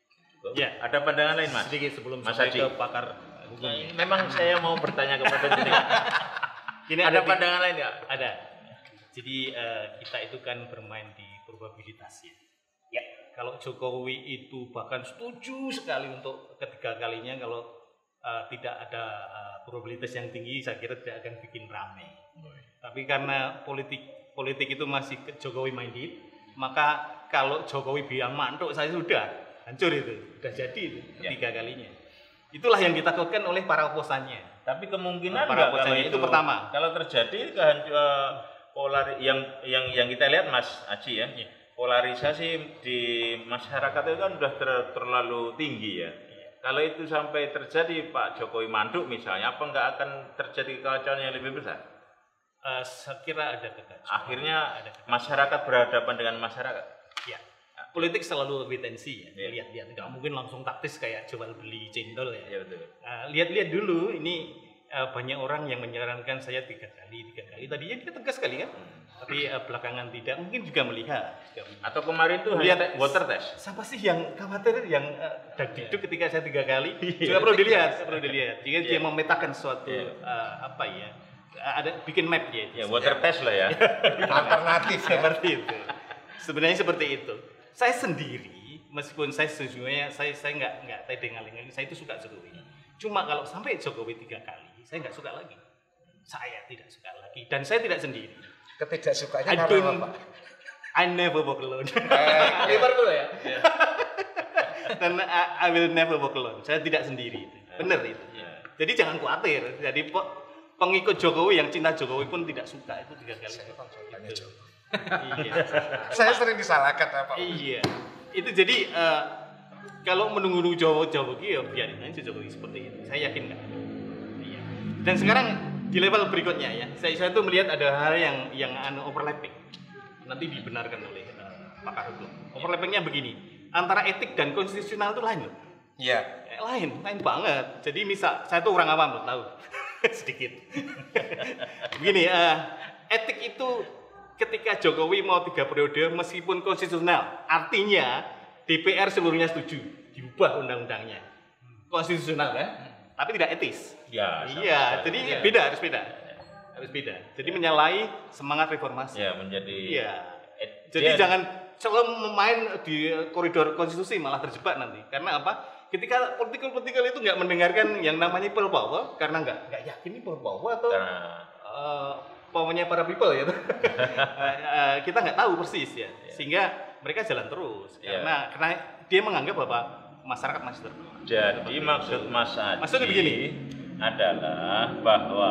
Tuh. Ya. Ada pandangan lain, Mas? Sedikit sebelum Mas sampai Haji. ke pakar hukum. Nah, memang saya mau bertanya kepada jenengan. Ini ada di- pandangan lain ya? Ada. Jadi eh, kita itu kan bermain di probabilitas ya. Ya, kalau Jokowi itu bahkan setuju sekali untuk ketiga kalinya kalau eh, tidak ada eh, probabilitas yang tinggi, saya kira tidak akan bikin rame. Tapi karena politik politik itu masih ke Jokowi minded, maka kalau Jokowi bilang mantuk, saya sudah hancur itu, sudah jadi itu ketiga kalinya. Itulah yang ditakutkan oleh para oposannya. Tapi kemungkinan Para nggak kalau oposannya itu, itu pertama. Kalau terjadi kehancuran polar yang yang yang kita lihat Mas Aji ya, Iya. polarisasi di masyarakat itu kan sudah ter- terlalu tinggi ya. Kalau itu sampai terjadi Pak Jokowi manduk misalnya, apa nggak akan terjadi kekacauan yang lebih besar? Eh, saya kira ada kekacauan. Akhirnya ada kekacauan. masyarakat berhadapan dengan masyarakat. Ya. Politik selalu wait and see ya. Iya. Lihat-lihat, nggak mungkin langsung taktis kayak jual beli cendol ya. Iya betul. Eh, lihat-lihat dulu ini eh, banyak orang yang menyarankan saya tiga kali, tiga kali. Tadinya dia tegas sekali kan, tapi eh, belakangan tidak. Mungkin juga melihat. Juga melihat. Atau kemarin tuh Lihat hanya water test. Siapa sih yang khawatir yang uh, dagdikduk ketika saya tiga kali? Juga perlu dilihat, perlu dilihat. Jika dia Iya. memetakan suatu Iya. uh, apa ya, ada bikin map ya. Ya water test lah ya. Alternatif ya. Seperti itu. Sebenarnya seperti itu. Saya sendiri, meskipun saya sejujurnya saya saya nggak nggak tedeng-aling, saya itu suka Jokowi. Cuma kalau sampai Jokowi tiga kali, saya nggak suka lagi. Saya tidak suka lagi, dan saya tidak sendiri. Ketidaksukanya I karena don't, apa, Pak? I never walk alone. Eh, Liverpool ya. Dan I, I will never walk alone. Saya tidak sendiri. Benar itu. Ya. Jadi jangan khawatir. Jadi pe- pengikut Jokowi yang cinta Jokowi pun tidak suka itu tiga kali. Saya konsultannya Gitu. Jokowi. Iya. Saya sering disalahkan apa? Iya. Itu jadi eh, kalau menunggu-nunggu Jokowi Jokowi ya biarin aja Jokowi seperti itu. Saya yakin nggak. Iya. Dan sekarang di level berikutnya ya, saya saya tuh melihat ada hal yang yang anu overlapping. Nanti dibenarkan oleh eh, pakar hukum. Overlappingnya begini, antara etik dan konstitusional itu lain loh. Iya. Eh, lain, lain banget. Jadi misal saya tuh orang awam, belum tahu sedikit. Begini, eh, etik itu ketika Jokowi mau tiga periode meskipun konstitusional, artinya D P R seluruhnya setuju diubah undang-undangnya, konstitusional kan, tapi tidak etis. Ya, sama Iya, sekali. jadi Iya. beda, harus beda, harus beda. Jadi menyalahi semangat reformasi. Ya menjadi. Iya. et- Jadi dia- jangan selalu memain di koridor konstitusi malah terjebak nanti. Karena apa? Ketika politikal-politikal itu nggak mendengarkan yang namanya people power, karena nggak nggak yakin ini people power atau Karena uh, powernya para people ya. uh, uh, kita nggak tahu persis ya. Sehingga mereka jalan terus. Iya. Karena karena dia menganggap bahwa masyarakat masih terus. Jadi maksud Mas Adi Maksudnya begini. adalah bahwa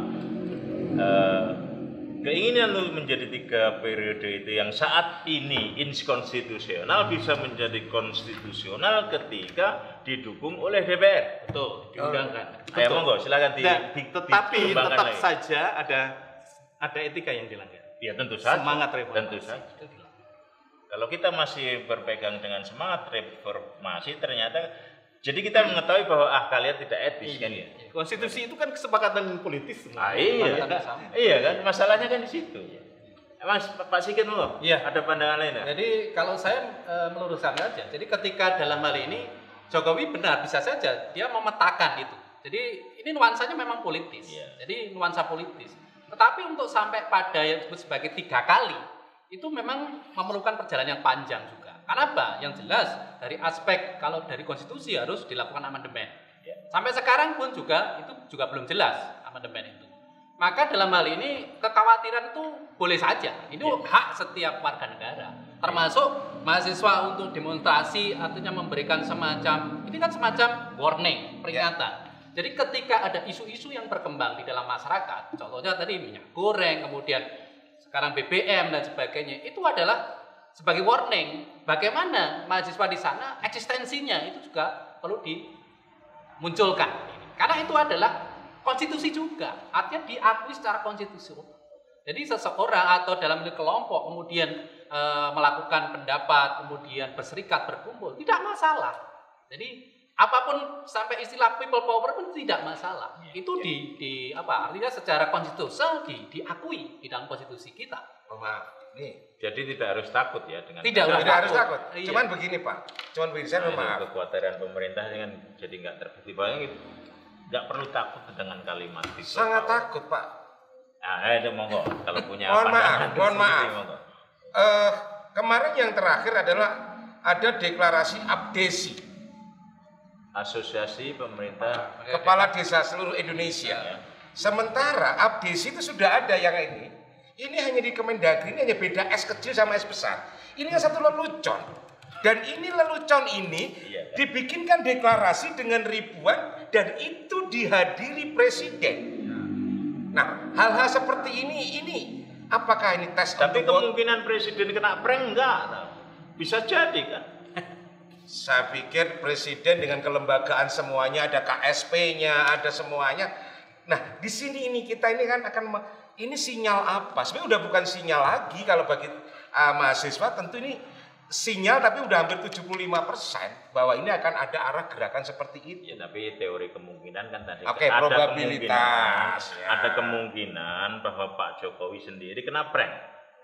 eh, keinginan untuk menjadi tiga periode itu yang saat ini inskonstitusional bisa menjadi konstitusional ketika didukung oleh D P R. Betul, diundangkan. Ayo monggo silakan di, Nah, di- tetapi dikembangkan tetap lagi. saja ada ada etika yang dilanggar. Ya tentu saja. Semangat reformasi. Tentu saja. Itu dilanggar. Kalau kita masih berpegang dengan semangat reformasi, ternyata jadi kita mengetahui bahwa ah kalian tidak etis kan ya. Konstitusi itu kan kesepakatan politis. Ah, iya. Iya kan, masalahnya kan di situ. Mas Pak Sigit dulu, Iya. ada pandangan lain ya? Jadi kalau saya e, meluruskan aja. Jadi ketika dalam hal ini Jokowi benar bisa saja dia memetakan itu. Jadi ini nuansanya memang politis. Iya. Jadi nuansa politis. Tetapi untuk sampai pada yang disebut sebagai tiga kali itu memang memerlukan perjalanan yang panjang juga. Kenapa? Yang jelas dari aspek kalau dari konstitusi harus dilakukan amandemen. Sampai sekarang pun juga itu juga belum jelas amandemen itu. Maka dalam hal ini kekhawatiran itu boleh saja. Ini hak setiap warga negara. Termasuk mahasiswa untuk demonstrasi artinya memberikan semacam ini kan semacam warning, peringatan. Jadi ketika ada isu-isu yang berkembang di dalam masyarakat, contohnya tadi minyak goreng, kemudian sekarang B B M dan sebagainya, itu adalah sebagai warning bagaimana mahasiswa di sana eksistensinya itu juga perlu dimunculkan. Karena itu adalah konstitusi juga, artinya diakui secara konstitusional. Jadi seseorang atau dalam kelompok kemudian e, melakukan pendapat, kemudian berserikat, berkumpul, tidak masalah. Jadi apapun sampai istilah people power pun tidak masalah. Itu di, di apa? Artinya secara konstitusional di, diakui di dalam konstitusi kita. Mohon maaf. Nih. Jadi tidak harus takut ya dengan Tidak, Tidak Tidak harus takut. Iya. Cuman begini Pak, cuman begini saya mohon Nah, maaf. itu kekhawatiran pemerintah dengan jadi nggak terbukti banyak itu nggak perlu takut dengan kalimat itu. Sangat takut Pak. Nah, itu monggo kalau punya Mohon maaf, pandangan mohon seperti maaf. itu, monggo. Eh, kemarin yang terakhir adalah ada deklarasi abdesi Asosiasi Pemerintah Kepala Desa seluruh Indonesia. ya. Sementara abdesi itu sudah ada yang ini. Ini hanya di Kemendagri, ini hanya beda S kecil sama S besar. Ini yang satu lelucon. Dan ini lelucon ini Iya. dibikinkan deklarasi dengan ribuan dan itu dihadiri presiden. Nah, hal-hal seperti ini, ini apakah ini tes Tapi untuk kemungkinan presiden kena prank enggak? Bisa jadi kan? Saya pikir presiden dengan kelembagaan semuanya ada K S P-nya, ada semuanya. Nah, di sini ini kita ini kan akan me- ini sinyal apa? Sebenarnya udah bukan sinyal lagi kalau bagi uh, mahasiswa tentu ini sinyal tapi udah hampir tujuh puluh lima persen bahwa ini akan ada arah gerakan seperti itu. Ya, tapi teori kemungkinan kan tadi Oke, ada probabilitas, kemungkinan, ya. ada kemungkinan bahwa Pak Jokowi sendiri kena prank.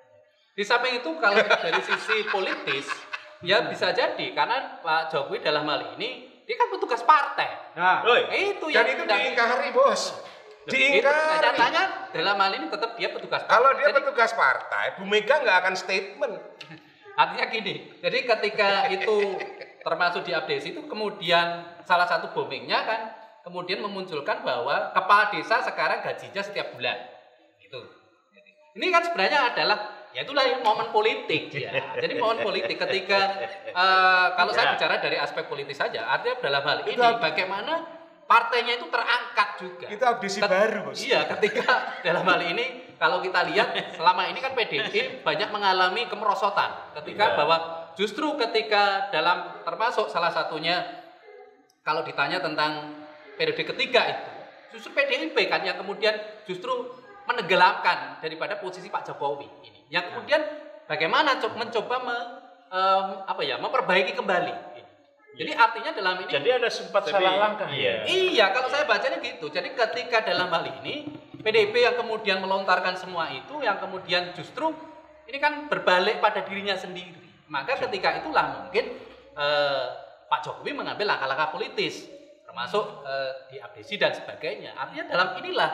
Di samping itu kalau dari sisi politis ya bisa jadi karena Pak Jokowi dalam hal ini dia kan petugas partai. Nah, Oi, Itu Dan yang itu tidak- diingkari, Bos. Itu Diingkari. nyatanya dalam hal ini tetap dia petugas partai. Kalau dia Jadi, petugas partai, Bu Mega nggak akan statement. artinya gini, jadi ketika itu termasuk di abdesi itu kemudian salah satu boomingnya kan kemudian memunculkan bahwa kepala desa sekarang gajinya setiap bulan. Gitu. Ini kan sebenarnya adalah ya itulah yang momen politik ya. Jadi momen politik ketika eh, kalau saya Ya. bicara dari aspek politis saja, artinya dalam hal Itu ini ab- bagaimana partainya itu terangkat juga. Itu abdesi Ket- baru, Bos. Iya, ketika dalam hal ini kalau kita lihat selama ini kan P D I banyak mengalami kemerosotan ketika Iya. bahwa justru ketika dalam termasuk salah satunya kalau ditanya tentang periode ketiga itu justru P D I P kan yang kemudian justru menenggelamkan daripada posisi Pak Jokowi ini. Yang kemudian bagaimana co- mencoba me- em, apa ya memperbaiki kembali. Jadi artinya dalam ini jadi ada sempat Tapi, salah langkah. iya. iya, kalau saya bacanya gitu. Jadi ketika dalam hal ini P D I P yang kemudian melontarkan semua itu, yang kemudian justru ini kan berbalik pada dirinya sendiri. Maka ketika itulah mungkin eh, Pak Jokowi mengambil langkah-langkah politis, termasuk eh, di abdesi dan sebagainya. Artinya dalam inilah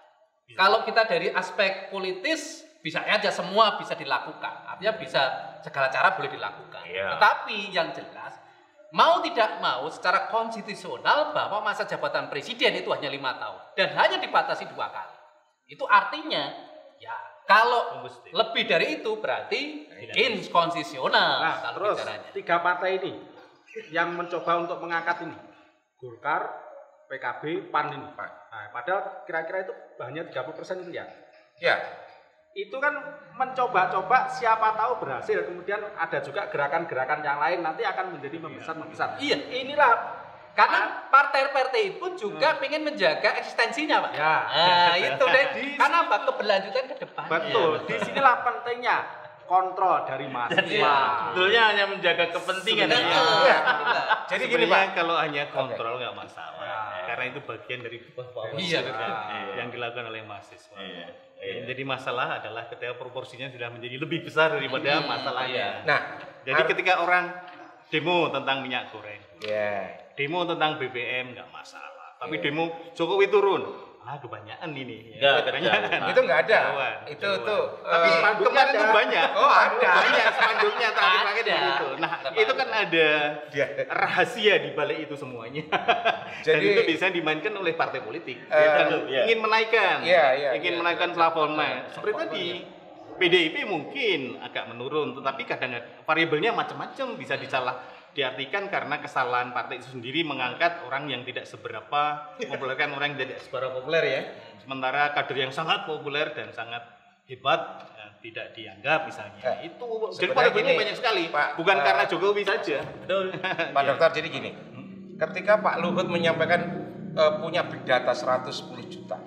kalau kita dari aspek politis bisa aja semua bisa dilakukan. Artinya bisa segala cara boleh dilakukan. Iya. Tetapi yang jelas mau tidak mau secara konstitusional bahwa masa jabatan presiden itu hanya lima tahun dan hanya dibatasi dua kali. Itu artinya ya kalau Mesti. lebih dari itu berarti inkonstitusional nah kalau terus bicaranya. tiga partai ini yang mencoba untuk mengangkat ini, Golkar, P K B, Pan ini. Nah, padahal kira-kira itu hanya tiga puluh persen itu ya. Ya, Itu kan mencoba-coba siapa tahu berhasil, kemudian ada juga gerakan-gerakan yang lain nanti akan menjadi membesar-membesar. Iya. Inilah Karena partai-partai pun juga ingin menjaga eksistensinya, Pak. Ya. Nah, itu deh. Di- Karena apa? Keberlanjutan ke depan. betul. Di sinilah pentingnya kontrol dari mahasiswa. Sebetulnya hanya menjaga kepentingan. Sebenarnya, ya. Iya. inilah. Jadi gini Pak. Sebenarnya kalau hanya kontrol nggak masalah, Ya. karena itu bagian dari kepemimpinan Iya, betul. yang dilakukan oleh mahasiswa. Iya, Yang iya. menjadi masalah adalah ketika proporsinya sudah menjadi lebih besar daripada Hmm, masalahnya. Nah, Jadi ar- ketika orang demo tentang minyak goreng, ya. demo tentang B B M nggak masalah, tapi Iya. demo Jokowi turun, ah kebanyakan ini. Nggak, kebanyakan. Itu nggak ada. Jauhan, Itu jauhan. tuh Tapi eh, spanduknya kemarin ada. itu banyak. Oh, ada. Banyak spanduknya terakhir-terakhir Ada. begitu. Nah, Tetap itu kan ada Dia. rahasia di balik itu semuanya. Dan Jadi- itu bisa dimainkan oleh partai politik. Eh, Ya kan? iya. Ingin menaikkan, Iya, iya, ingin iya. menaikkan plafonnya. Seperti tadi P D I P mungkin agak menurun, tetapi kadang variabelnya macam-macam, bisa disalah diartikan karena kesalahan partai itu sendiri mengangkat orang yang tidak seberapa populerkan orang yang tidak seberapa populer ya. Sementara kader yang sangat populer dan sangat hebat ya, tidak dianggap misalnya. Eh, itu jadi sebenarnya variabelnya gini, banyak sekali. Pak, Bukan eh, karena Jokowi saja. Pak Dokter, jadi gini. Ketika Pak Luhut menyampaikan eh, punya big data seratus sepuluh juta.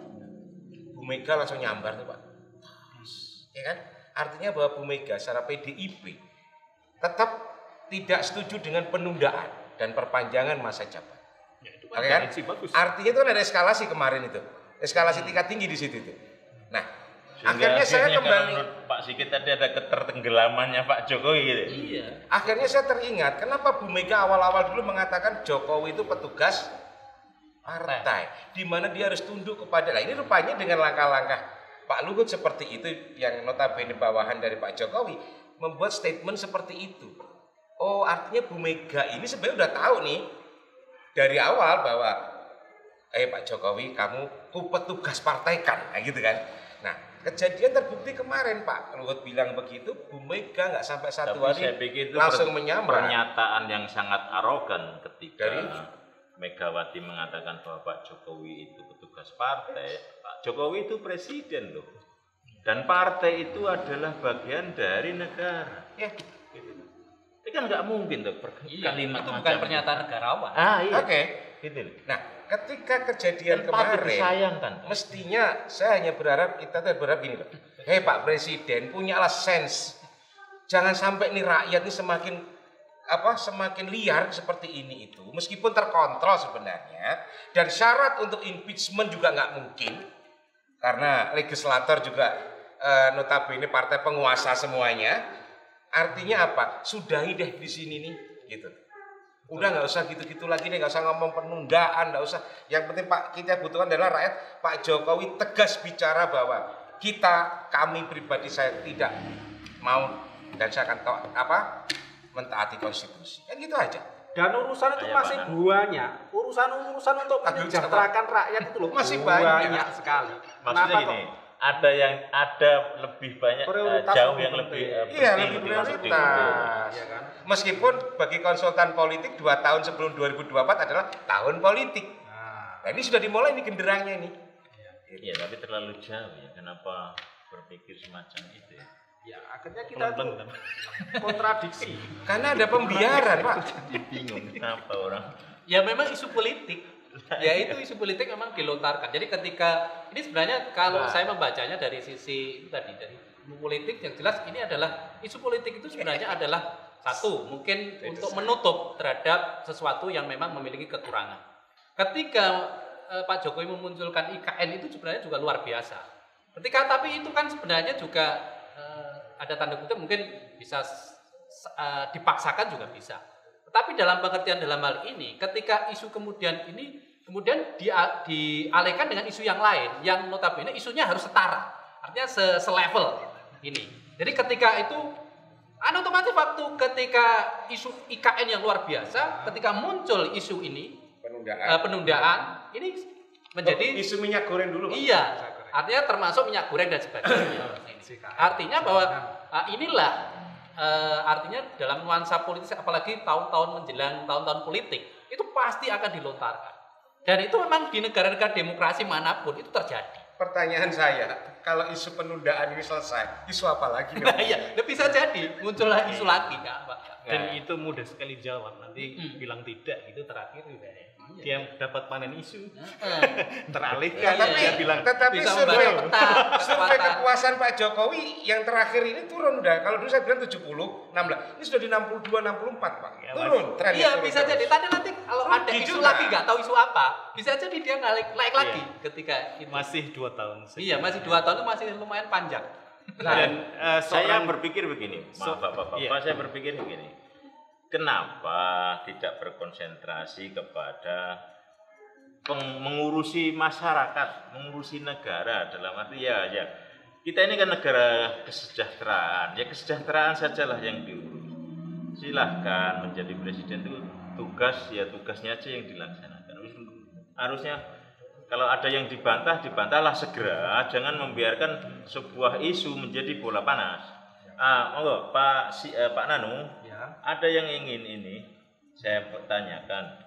Bu Mega langsung nyambar tuh, Pak. Ya kan? Artinya bahwa Bu Mega secara P D I P tetap tidak setuju dengan penundaan dan perpanjangan masa jabatan. Ya, itu Oke kan? potensi bagus. Artinya itu kan ada eskalasi kemarin itu. Eskalasi tingkat tinggi di situ itu. Nah, Sehingga akhirnya saya akhirnya kembali kalau Pak Sigit tadi ada ketertenggelamannya Pak Jokowi gitu. Iya. akhirnya saya teringat kenapa Bu Mega awal-awal dulu mengatakan Jokowi itu petugas partai, di mana dia harus tunduk kepada. Nah, ini rupanya dengan langkah-langkah Pak Luhut seperti itu yang notabene bawahan dari Pak Jokowi membuat statement seperti itu. Oh, artinya Bu Mega ini sebenarnya udah tahu nih dari awal bahwa eh Pak Jokowi kamu tuh petugas partai kan, nah, gitu kan. Nah, kejadian terbukti kemarin Pak Luhut bilang begitu, Bu Mega nggak sampai satu Tapi hari saya pikir itu langsung per- menyamar. pernyataan yang sangat arogan ketika Dari? Megawati mengatakan bahwa Pak Jokowi itu petugas partai. Pak Jokowi itu presiden loh. Dan partai itu adalah bagian dari negara. Ya, Ini kan nggak mungkin tuh per- Iya, kalimat itu macam bukan itu. pernyataan negarawan. Ah iya. oke. Gitu loh. Nah, ketika kejadian Dan patut kemarin, disayangkan. mestinya saya hanya berharap kita tuh berharap gini loh. Hei Pak Presiden, punyalah sense. Jangan sampai nih rakyat ini semakin apa semakin liar seperti ini itu, meskipun terkontrol sebenarnya, dan syarat untuk impeachment juga nggak mungkin karena legislator juga eh, notabene partai penguasa semuanya. Artinya apa? Sudahi deh di sini nih, gitu. Udah nggak usah gitu-gitu lagi deh, nggak usah ngomong penundaan, nggak usah. Yang penting Pak kita butuhkan adalah rakyat. Pak Jokowi tegas bicara bahwa kita, kami pribadi saya tidak mau dan saya akan tahu apa mentaati konstitusi. Kan gitu aja. Dan urusan itu Kayak masih mana? banyak. Urusan-urusan untuk Aduh, mensejahterakan rakyat itu loh Masih banyak, banyak. sekali. Maksudnya Kenapa gini, kok? ada yang ada lebih banyak eh, Prioritas jauh lebih yang lebih penting. eh, Iya, penting lebih gitu, maksudnya gitu. prioritas. Iya kan? Meskipun bagi konsultan politik dua tahun sebelum dua ribu dua puluh empat adalah tahun politik. Nah, Nah, ini sudah dimulai nih genderangnya ini. Iya, tapi terlalu jauh ya. Kenapa berpikir semacam itu ya? ya akhirnya kita tuh Pelan-pelan. kontradiksi. Karena ada pembiaran, Pak. Jadi bingung kenapa orang Ya memang isu politik. Ya itu isu politik memang dilontarkan. Jadi ketika ini sebenarnya kalau Nah. saya membacanya dari sisi itu tadi dari politik yang jelas ini adalah isu politik itu sebenarnya adalah satu mungkin untuk menutup terhadap sesuatu yang memang memiliki kekurangan. Ketika eh, Pak Jokowi memunculkan I K N itu sebenarnya juga luar biasa. Ketika tapi itu kan sebenarnya juga eh, ada tanda kutip mungkin bisa s- eh, dipaksakan juga bisa. Tetapi dalam pengertian dalam hal ini, ketika isu kemudian ini kemudian dia dialihkan dengan isu yang lain, yang notabene isunya harus setara, artinya se- selevel ini. Jadi ketika itu, kan otomatis waktu ketika isu I K N yang luar biasa, ketika muncul isu ini Penundaan. eh, penundaan, ini menjadi Oh, isu minyak goreng dulu, Pak. iya, artinya termasuk minyak goreng dan sebagainya. Artinya bahwa ah, inilah eh, artinya dalam nuansa politis apalagi tahun-tahun menjelang tahun-tahun politik itu pasti akan dilontarkan. Dan itu memang di negara-negara demokrasi manapun itu terjadi. Pertanyaan saya, kalau isu penundaan ini selesai, isu apa lagi? Nah, iya, nah, bisa jadi muncullah isu lagi ya, Pak. Dan itu mudah sekali jawab. Nanti Mm-mm. bilang tidak itu terakhir udah ya. Dia dapat panen isu, Heeh. teralihkan. Tetapi, Dia bilang tetapi bisa survei, membaca peta survei kekuatan. kepuasan Pak Jokowi yang terakhir ini turun udah. Kalau dulu saya bilang tujuh puluh, enam belas. Ini sudah di enam puluh dua, enam puluh empat, Pak. Ya, Turun, trennya Iya turun bisa terus. jadi. Tadi nanti kalau Rugi ada isu juga. lagi nggak tahu isu apa, bisa jadi dia naik naik lagi ketika itu. masih dua tahun. Iya masih dua tahun itu masih lumayan panjang. Dan eh, saya seorang berpikir begini, So- maaf Bapak-bapak, iya. saya berpikir begini. Kenapa tidak berkonsentrasi kepada peng- mengurusi masyarakat, mengurusi negara dalam arti ya ya. Kita ini kan negara kesejahteraan, ya kesejahteraan sajalah yang diurus. Silahkan menjadi presiden itu tugas ya tugasnya aja yang dilaksanakan. Harusnya kalau ada yang dibantah, dibantahlah segera, jangan membiarkan sebuah isu menjadi bola panas. Ah, monggo Pak si, eh, Pak Nanu, Ya. ada yang ingin ini saya pertanyakan.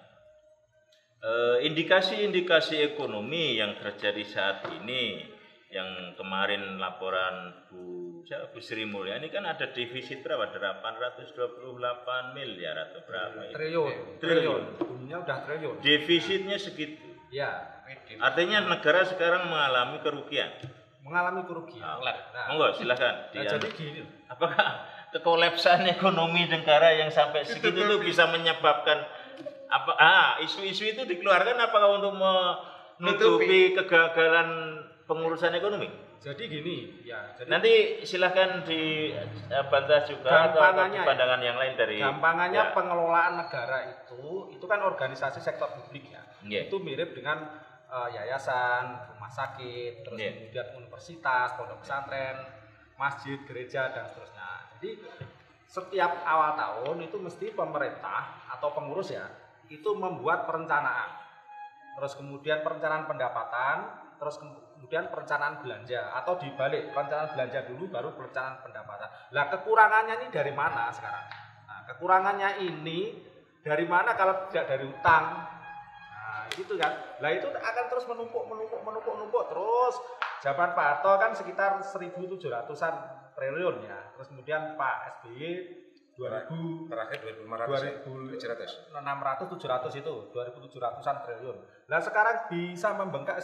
Eh, indikasi-indikasi ekonomi yang terjadi saat ini, yang kemarin laporan Bu, siapa, Bu Sri Mulyani kan ada defisit berapa? delapan ratus dua puluh delapan miliar atau berapa itu? Triliun, triliun. Dunia udah triliun. Defisitnya segitu. Ya, Artinya negara sekarang mengalami kerugian. mengalami kerugian. Nah, Nah, monggo silakan. nah, jadi gini. Apakah kekolapsan ekonomi negara yang sampai segitu itu bisa menyebabkan apa? Ah, isu-isu itu dikeluarkan apakah untuk menutupi kegagalan pengurusan ekonomi? Jadi gini, ya. Jadi Nanti silahkan dibantah juga atau ada pandangan yang lain dari. Gampangannya ya. pengelolaan negara itu, itu kan organisasi sektor publik ya. Yeah. Itu mirip dengan uh, yayasan, rumah sakit, terus Yeah. kemudian universitas, pondok pesantren, masjid, gereja dan seterusnya. Jadi setiap awal tahun itu mesti pemerintah atau pengurus ya itu membuat perencanaan. Terus kemudian perencanaan pendapatan, terus kemudian perencanaan belanja atau dibalik perencanaan belanja dulu baru perencanaan pendapatan. Lah kekurangannya ini dari mana sekarang? Nah, kekurangannya ini dari mana kalau tidak dari utang? Nah, gitu kan. Lah itu akan terus menumpuk menumpuk menumpuk menumpuk terus. Zaman Pak Harto kan sekitar seribu tujuh ratusan triliun ya. Terus kemudian Pak S B Y dua ribu terakhir dua ribu lima ratus enam ratus tujuh ratus itu dua ribu tujuh ratusan triliun. Nah sekarang bisa membengkak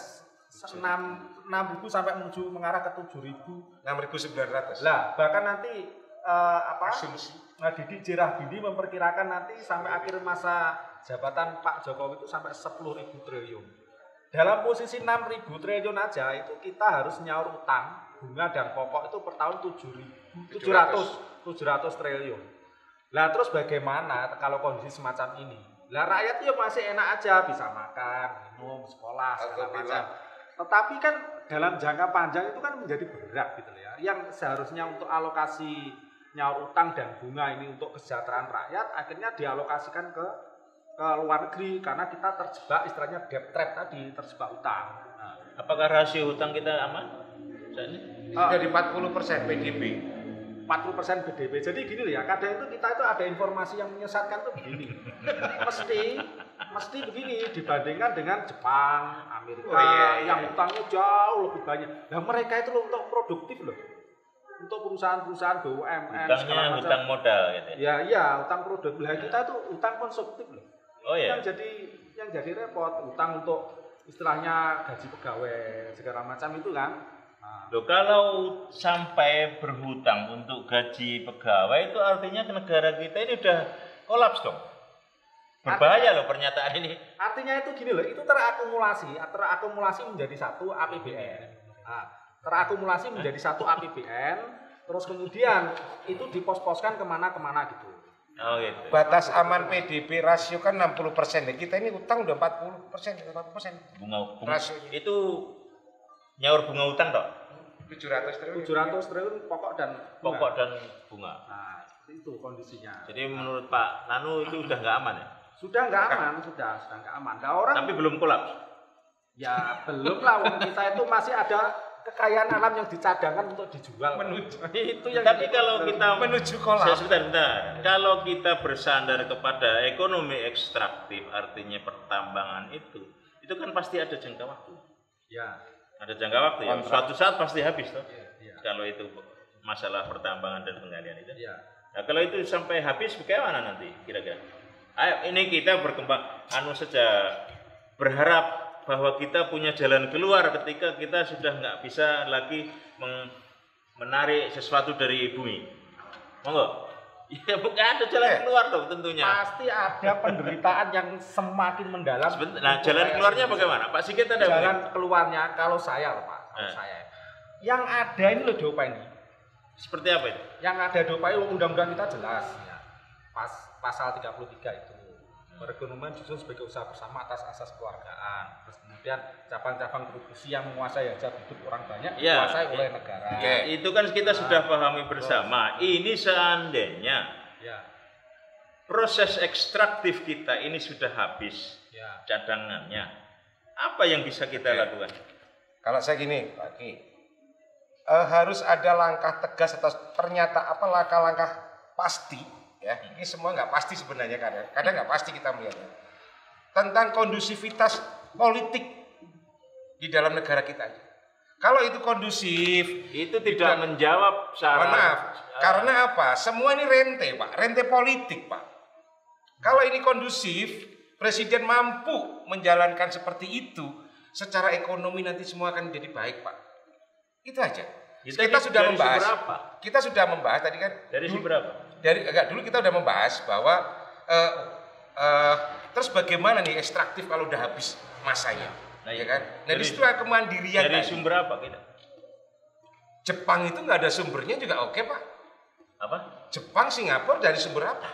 enam ribu sampai menuju mengarah ke tujuh ribu enam ribu sembilan ratus. Lah bahkan nanti uh, apa Asumsi. Nah, Didi Jirahbini memperkirakan nanti sampai akhir masa jabatan Pak Jokowi itu sampai sepuluh ribu triliun. Dalam posisi enam ribu triliun aja itu kita harus nyaur utang bunga dan pokok itu per tahun tujuh ratus triliun. Lah terus bagaimana kalau kondisi semacam ini? Lah rakyat ya masih enak aja bisa makan, minum, sekolah, segala macam. Tetapi kan dalam jangka panjang itu kan menjadi berat gitu ya. Yang seharusnya untuk alokasi nyaur utang dan bunga ini untuk kesejahteraan rakyat akhirnya dialokasikan ke ke luar negeri karena kita terjebak istilahnya debt trap tadi, terjebak utang. Nah, apakah rasio utang kita aman? Saat ini? Sudah di empat puluh persen P D B. empat puluh persen P D B. Jadi gini loh ya, kadang itu kita itu ada informasi yang menyesatkan tuh begini. Mesti mesti begini dibandingkan dengan Jepang, Amerika oh, iya, iya. yang utangnya jauh lebih banyak. Nah, mereka itu loh untuk produktif loh. Untuk perusahaan-perusahaan B U M N utangnya utang modal gitu. Ya, iya, utang produktif. Lah kita tuh utang konsumtif loh. Oh iya. Yang jadi yang jadi repot utang untuk istilahnya gaji pegawai segala macam itu kan. Loh, kalau sampai berhutang untuk gaji pegawai itu artinya negara kita ini udah kolaps dong. Berbahaya loh pernyataan ini. Artinya itu gini loh, itu terakumulasi, terakumulasi menjadi satu A P B N. Nah, terakumulasi menjadi satu A P B N, terus kemudian itu dipos-poskan kemana-kemana gitu. Oh gitu. Batas aman P D B rasio kan enam puluh persen. Kita ini utang udah empat puluh persen, empat puluh persen. Bunga, bunga Rasionya. itu nyaur bunga utang toh? tujuh ratus triliun. tujuh ratus triliun pokok dan bunga. Pokok dan bunga. Nah, itu kondisinya. Jadi menurut Pak Nanu itu udah nggak aman ya? Sudah nggak aman, sudah, sudah nggak aman. Nah, orang Tapi belum kolaps. ya belum lah, wong kita itu masih ada kekayaan alam yang dicadangkan untuk dijual. Menuju. itu yang Tapi kalau kita menuju Saya kolaps. sebentar, sebentar. Kalau kita bersandar kepada ekonomi ekstraktif, artinya pertambangan itu, itu kan pasti ada jangka waktu. ya, Ada jangka waktu ya. Suatu saat pasti habis toh. ya, Kalau itu masalah pertambangan dan penggalian itu. ya. Nah, kalau itu sampai habis bagaimana nanti kira-kira? Ayo, ini kita berkembang anu saja berharap bahwa kita punya jalan keluar ketika kita sudah nggak bisa lagi meng- menarik sesuatu dari bumi. Monggo. Ya bukan ada jalan Eh, keluar dong tentunya. Pasti ada penderitaan yang semakin mendalam. Sebentar, nah jalan keluarnya bagaimana? Pak Sigit ada Jalan mungkin? keluarnya kalau saya loh Pak, kalau Eh. saya. Yang ada ini loh Dopa ini. Seperti apa itu? Yang ada Dopa ini undang-undang kita jelas ya. Pas pasal tiga puluh tiga itu. Perekonomian disusun sebagai usaha bersama atas asas keluargaan. Terus kemudian cabang-cabang produksi yang menguasai hajat hidup orang banyak Ya, dikuasai ya. oleh negara. Oke, itu kan kita sudah pahami bersama. Ini seandainya Ya, proses ekstraktif kita ini sudah habis ya. cadangannya, apa yang bisa kita Oke. lakukan? Kalau saya gini, Pak Ki, eh, harus ada langkah tegas atau ternyata apa langkah-langkah pasti, ya. Ini semua nggak pasti sebenarnya kadang, kadang nggak pasti kita melihatnya. Tentang kondusivitas politik di dalam negara kita aja. Kalau itu kondusif, Itu tidak menjawab syarat. mohon maaf, karena apa? Semua ini rente, Pak, rente politik, Pak. Kalau ini kondusif, presiden mampu menjalankan seperti itu, secara ekonomi nanti semua akan jadi baik, Pak. Itu aja. Kita Kita, di- sudah dari membahas. sumber apa? Kita sudah membahas tadi kan. Dari dulu- sumber apa? Dari agak dulu kita sudah membahas bahwa eh, eh, terus bagaimana nih ekstraktif kalau udah habis masanya, Nah, ya iya. kan? Nah, Dari- di situ kemandirian Dari tadi. sumber apa kita? Jepang itu nggak ada sumbernya juga oke Pak. Apa? Jepang, Singapura dari sumber apa?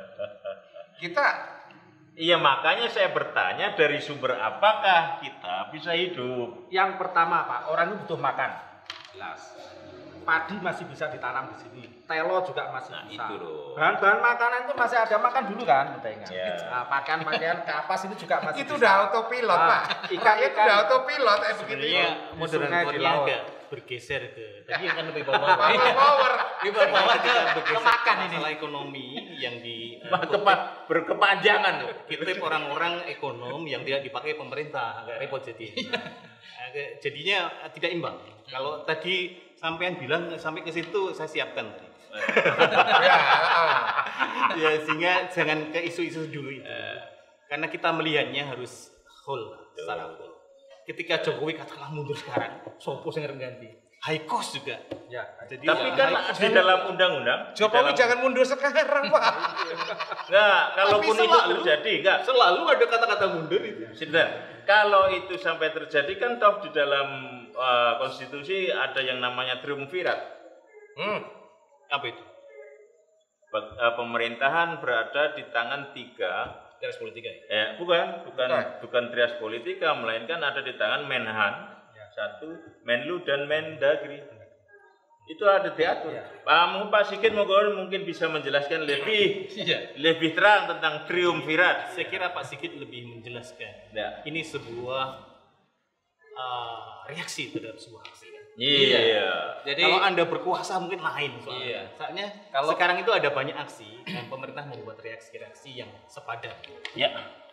Kita. Iya, makanya saya bertanya dari sumber apakah kita bisa hidup. Yang pertama Pak, orang itu butuh makan. Jelas. Padi masih bisa ditanam di sini. Telo juga masih Nah, bisa. itu loh. Bahan-bahan makanan itu masih ada, makan dulu kan, kita ingat. Ya. Nah, pakaian pakaian kapas itu juga masih Itu bisa. udah autopilot Ah, Pak. ikan- Rakyat ikan- udah autopilot kayak begitu. Sebenarnya Di modern sungai, di Korea laut. agak bergeser ke tadi yang kan lebih bawah Power, power. people power ke, ke makan ini. masalah ekonomi yang di Kepa- berkepanjangan loh. kutip orang-orang ekonom yang tidak dipakai pemerintah, agak repot jadi. Agak, jadinya eh, tidak imbang. Kalau tadi sampean bilang sampai ke situ saya siapkan tadi. Ya, ah. Ya sehingga jangan ke isu-isu dulu itu. Karena kita melihatnya harus whole secara whole. Ketika Jokowi katakanlah mundur sekarang, sopo sing ganti. High cost juga. Ya. Jadi Tapi ya, kan high cost. di dalam undang-undang Jokowi di dalam- jangan mundur sekarang Pak. Enggak, kalaupun Tapi itu selalu- terjadi, enggak. selalu ada kata-kata mundur itu. Sebentar, kalau itu sampai terjadi kan toh di dalam uh, konstitusi ada yang namanya triumvirat. Hmm. Apa itu? Be- uh, pemerintahan berada di tangan tiga, Teras politika ya. eh bukan, bukan, Bukan. bukan trias politika, melainkan ada di tangan Menhan, satu, Menlu dan Mendagri. Itu ada diatur. Ya. Pak, Pak Sigit Mogol mungkin bisa menjelaskan lebih Iya. lebih terang tentang triumvirat. Saya kira Pak Sigit lebih menjelaskan. Ya. Ini sebuah uh, reaksi terhadap sebuah aksi. Kan? Iya. Jadi Kalau Anda berkuasa mungkin lain soalnya. Iya. Soalnya Kalau- sekarang itu ada banyak aksi dan pemerintah membuat reaksi-reaksi yang sepadan. Ya.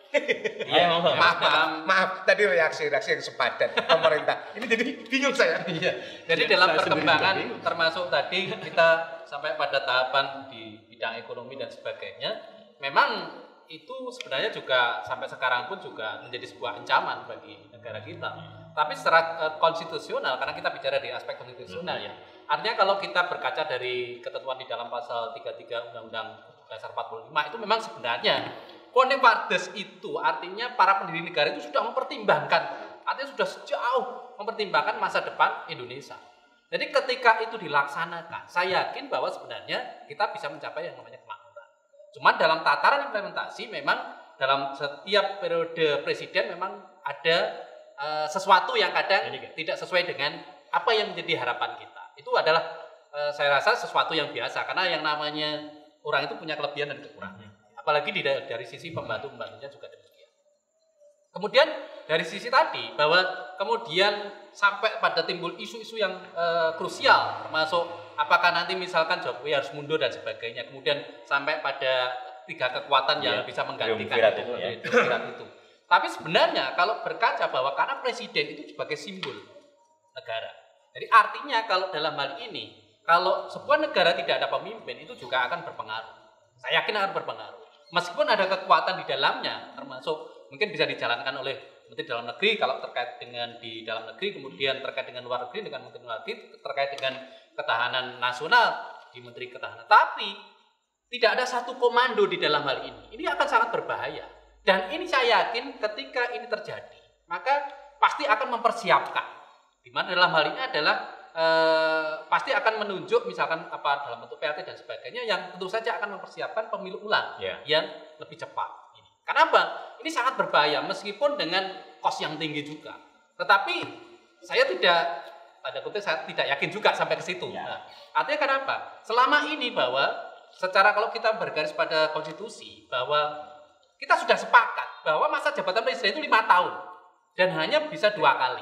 Iya, Maaf, maaf, dalam- maaf. Tadi reaksi-reaksi yang sepadan pemerintah. Ini jadi bingung saya. Iya. Jadi Ya, dalam saya sendiri perkembangan juga bingung. termasuk tadi kita sampai pada tahapan di bidang ekonomi dan sebagainya, memang itu sebenarnya juga sampai sekarang pun juga menjadi sebuah ancaman bagi negara kita. Tapi secara eh, konstitusional, karena kita bicara di aspek konstitusional ya, artinya kalau kita berkaca dari ketentuan di dalam pasal tiga puluh tiga Undang-Undang Dasar empat puluh lima itu memang sebenarnya Quorum Pardes itu artinya para pendiri negara itu sudah mempertimbangkan, artinya sudah sejauh mempertimbangkan masa depan Indonesia. Jadi ketika itu dilaksanakan, saya yakin bahwa sebenarnya kita bisa mencapai yang namanya kemakmuran. Cuma dalam tataran implementasi memang dalam setiap periode presiden memang ada uh, sesuatu yang kadang tidak sesuai dengan apa yang menjadi harapan kita. Itu adalah uh, saya rasa sesuatu yang biasa karena yang namanya orang itu punya kelebihan dan kekurangan. Apalagi di, dari sisi pembantu-pembantunya juga demikian. Kemudian dari sisi tadi bahwa kemudian sampai pada timbul isu-isu yang e, krusial termasuk apakah nanti misalkan Jokowi harus mundur dan sebagainya. Kemudian sampai pada tiga kekuatan yang Ya, bisa menggantikan triumvirat itu, itu, ya. triumvirat itu. Tapi sebenarnya kalau berkaca bahwa karena presiden itu sebagai simbol negara. Jadi artinya kalau dalam hal ini kalau sebuah negara tidak ada pemimpin itu juga akan berpengaruh. Saya yakin akan berpengaruh. Meskipun ada kekuatan di dalamnya, termasuk mungkin bisa dijalankan oleh Menteri Dalam Negeri kalau terkait dengan di dalam negeri, kemudian terkait dengan luar negeri dengan Menteri Luar Negeri, terkait dengan ketahanan nasional di Menteri Ketahanan. Tapi tidak ada satu komando di dalam hal ini. Ini akan sangat berbahaya. Dan ini saya yakin ketika ini terjadi, maka pasti akan mempersiapkan. Di mana dalam hal ini adalah Eh, pasti akan menunjuk misalkan apa dalam bentuk P L T dan sebagainya yang tentu saja akan mempersiapkan pemilu ulang Ya. yang lebih cepat. Ini. Kenapa? Ini sangat berbahaya meskipun dengan kos yang tinggi juga. Tetapi saya tidak pada kutip saya tidak yakin juga sampai ke situ. Ya. Nah, artinya kenapa? Selama ini bahwa secara kalau kita bergaris pada konstitusi bahwa kita sudah sepakat bahwa masa jabatan presiden itu lima tahun dan hanya bisa dua kali.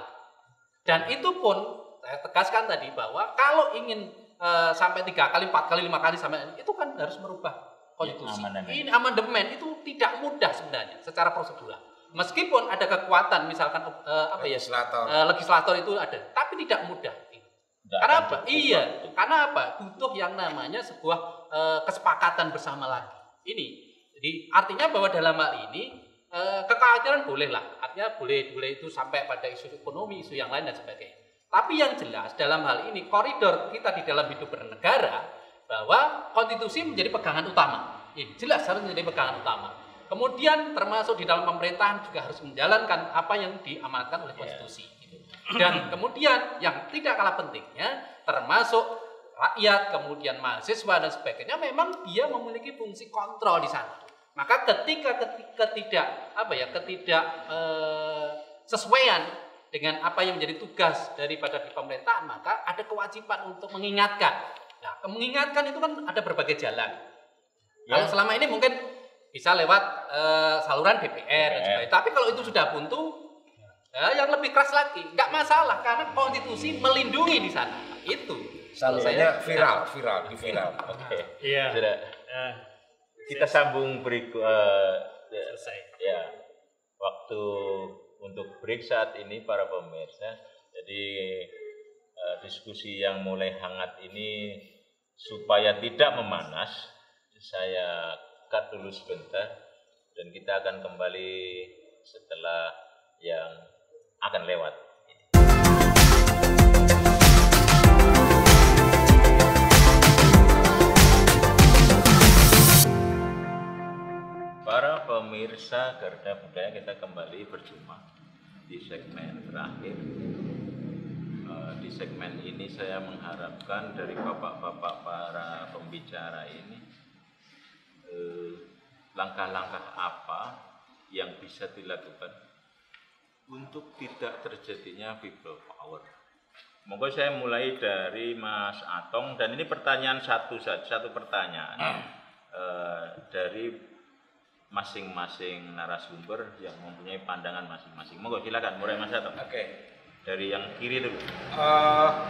Dan itu pun saya tegaskan tadi bahwa kalau ingin e, sampai tiga kali, empat kali, lima kali sampai itu kan harus merubah konstitusi. Ya, amandemen. Ini amandemen itu tidak mudah sebenarnya secara prosedural. Meskipun ada kekuatan misalkan e, apa ya Legislator. e, legislator itu ada, tapi tidak mudah. Nggak Karena akan apa? cukup Iya, waktu. karena apa? Butuh yang namanya sebuah e, kesepakatan bersama lagi. Ini, jadi artinya bahwa dalam hal ini e, kekhawatiran boleh lah, artinya boleh boleh itu sampai pada isu ekonomi, isu yang lain dan sebagainya. Tapi yang jelas dalam hal ini koridor kita di dalam hidup bernegara bahwa konstitusi menjadi pegangan utama. Ini jelas harus menjadi pegangan utama. Kemudian termasuk di dalam pemerintahan juga harus menjalankan apa yang diamanatkan oleh konstitusi. Gitu. Dan kemudian yang tidak kalah pentingnya termasuk rakyat, kemudian mahasiswa dan sebagainya, memang dia memiliki fungsi kontrol di sana. Maka ketika ketika tidak apa ya, ketidak eh, sesuaian dengan apa yang menjadi tugas daripada di pemerintahan, maka ada kewajiban untuk mengingatkan. Nah, mengingatkan itu kan ada berbagai jalan. Ya. Kalau selama ini mungkin bisa lewat uh, saluran D P R dan sebagainya. Tapi kalau itu sudah buntu, ya, yang lebih keras lagi, nggak masalah karena konstitusi melindungi di sana. Itu. Salurannya viral, viral, di viral. Oke. Iya. Sudah. Eh, Kita sambung break. Uh, selesai. ya, waktu untuk break saat ini para pemirsa. Jadi uh, diskusi yang mulai hangat ini supaya tidak memanas, saya cut dulu sebentar dan kita akan kembali setelah yang akan lewat. Para pemirsa Garda Budaya, kita kembali berjumpa di segmen terakhir. Di segmen ini saya mengharapkan dari bapak-bapak para pembicara ini langkah-langkah apa yang bisa dilakukan untuk tidak terjadinya people power. Monggo saya mulai dari Mas Atong, dan ini pertanyaan satu saja, satu pertanyaan eh, dari masing-masing narasumber yang mempunyai pandangan masing-masing. Monggo silakan, mulai Mas Atong. Oke. Okay. Dari yang kiri dulu. Uh,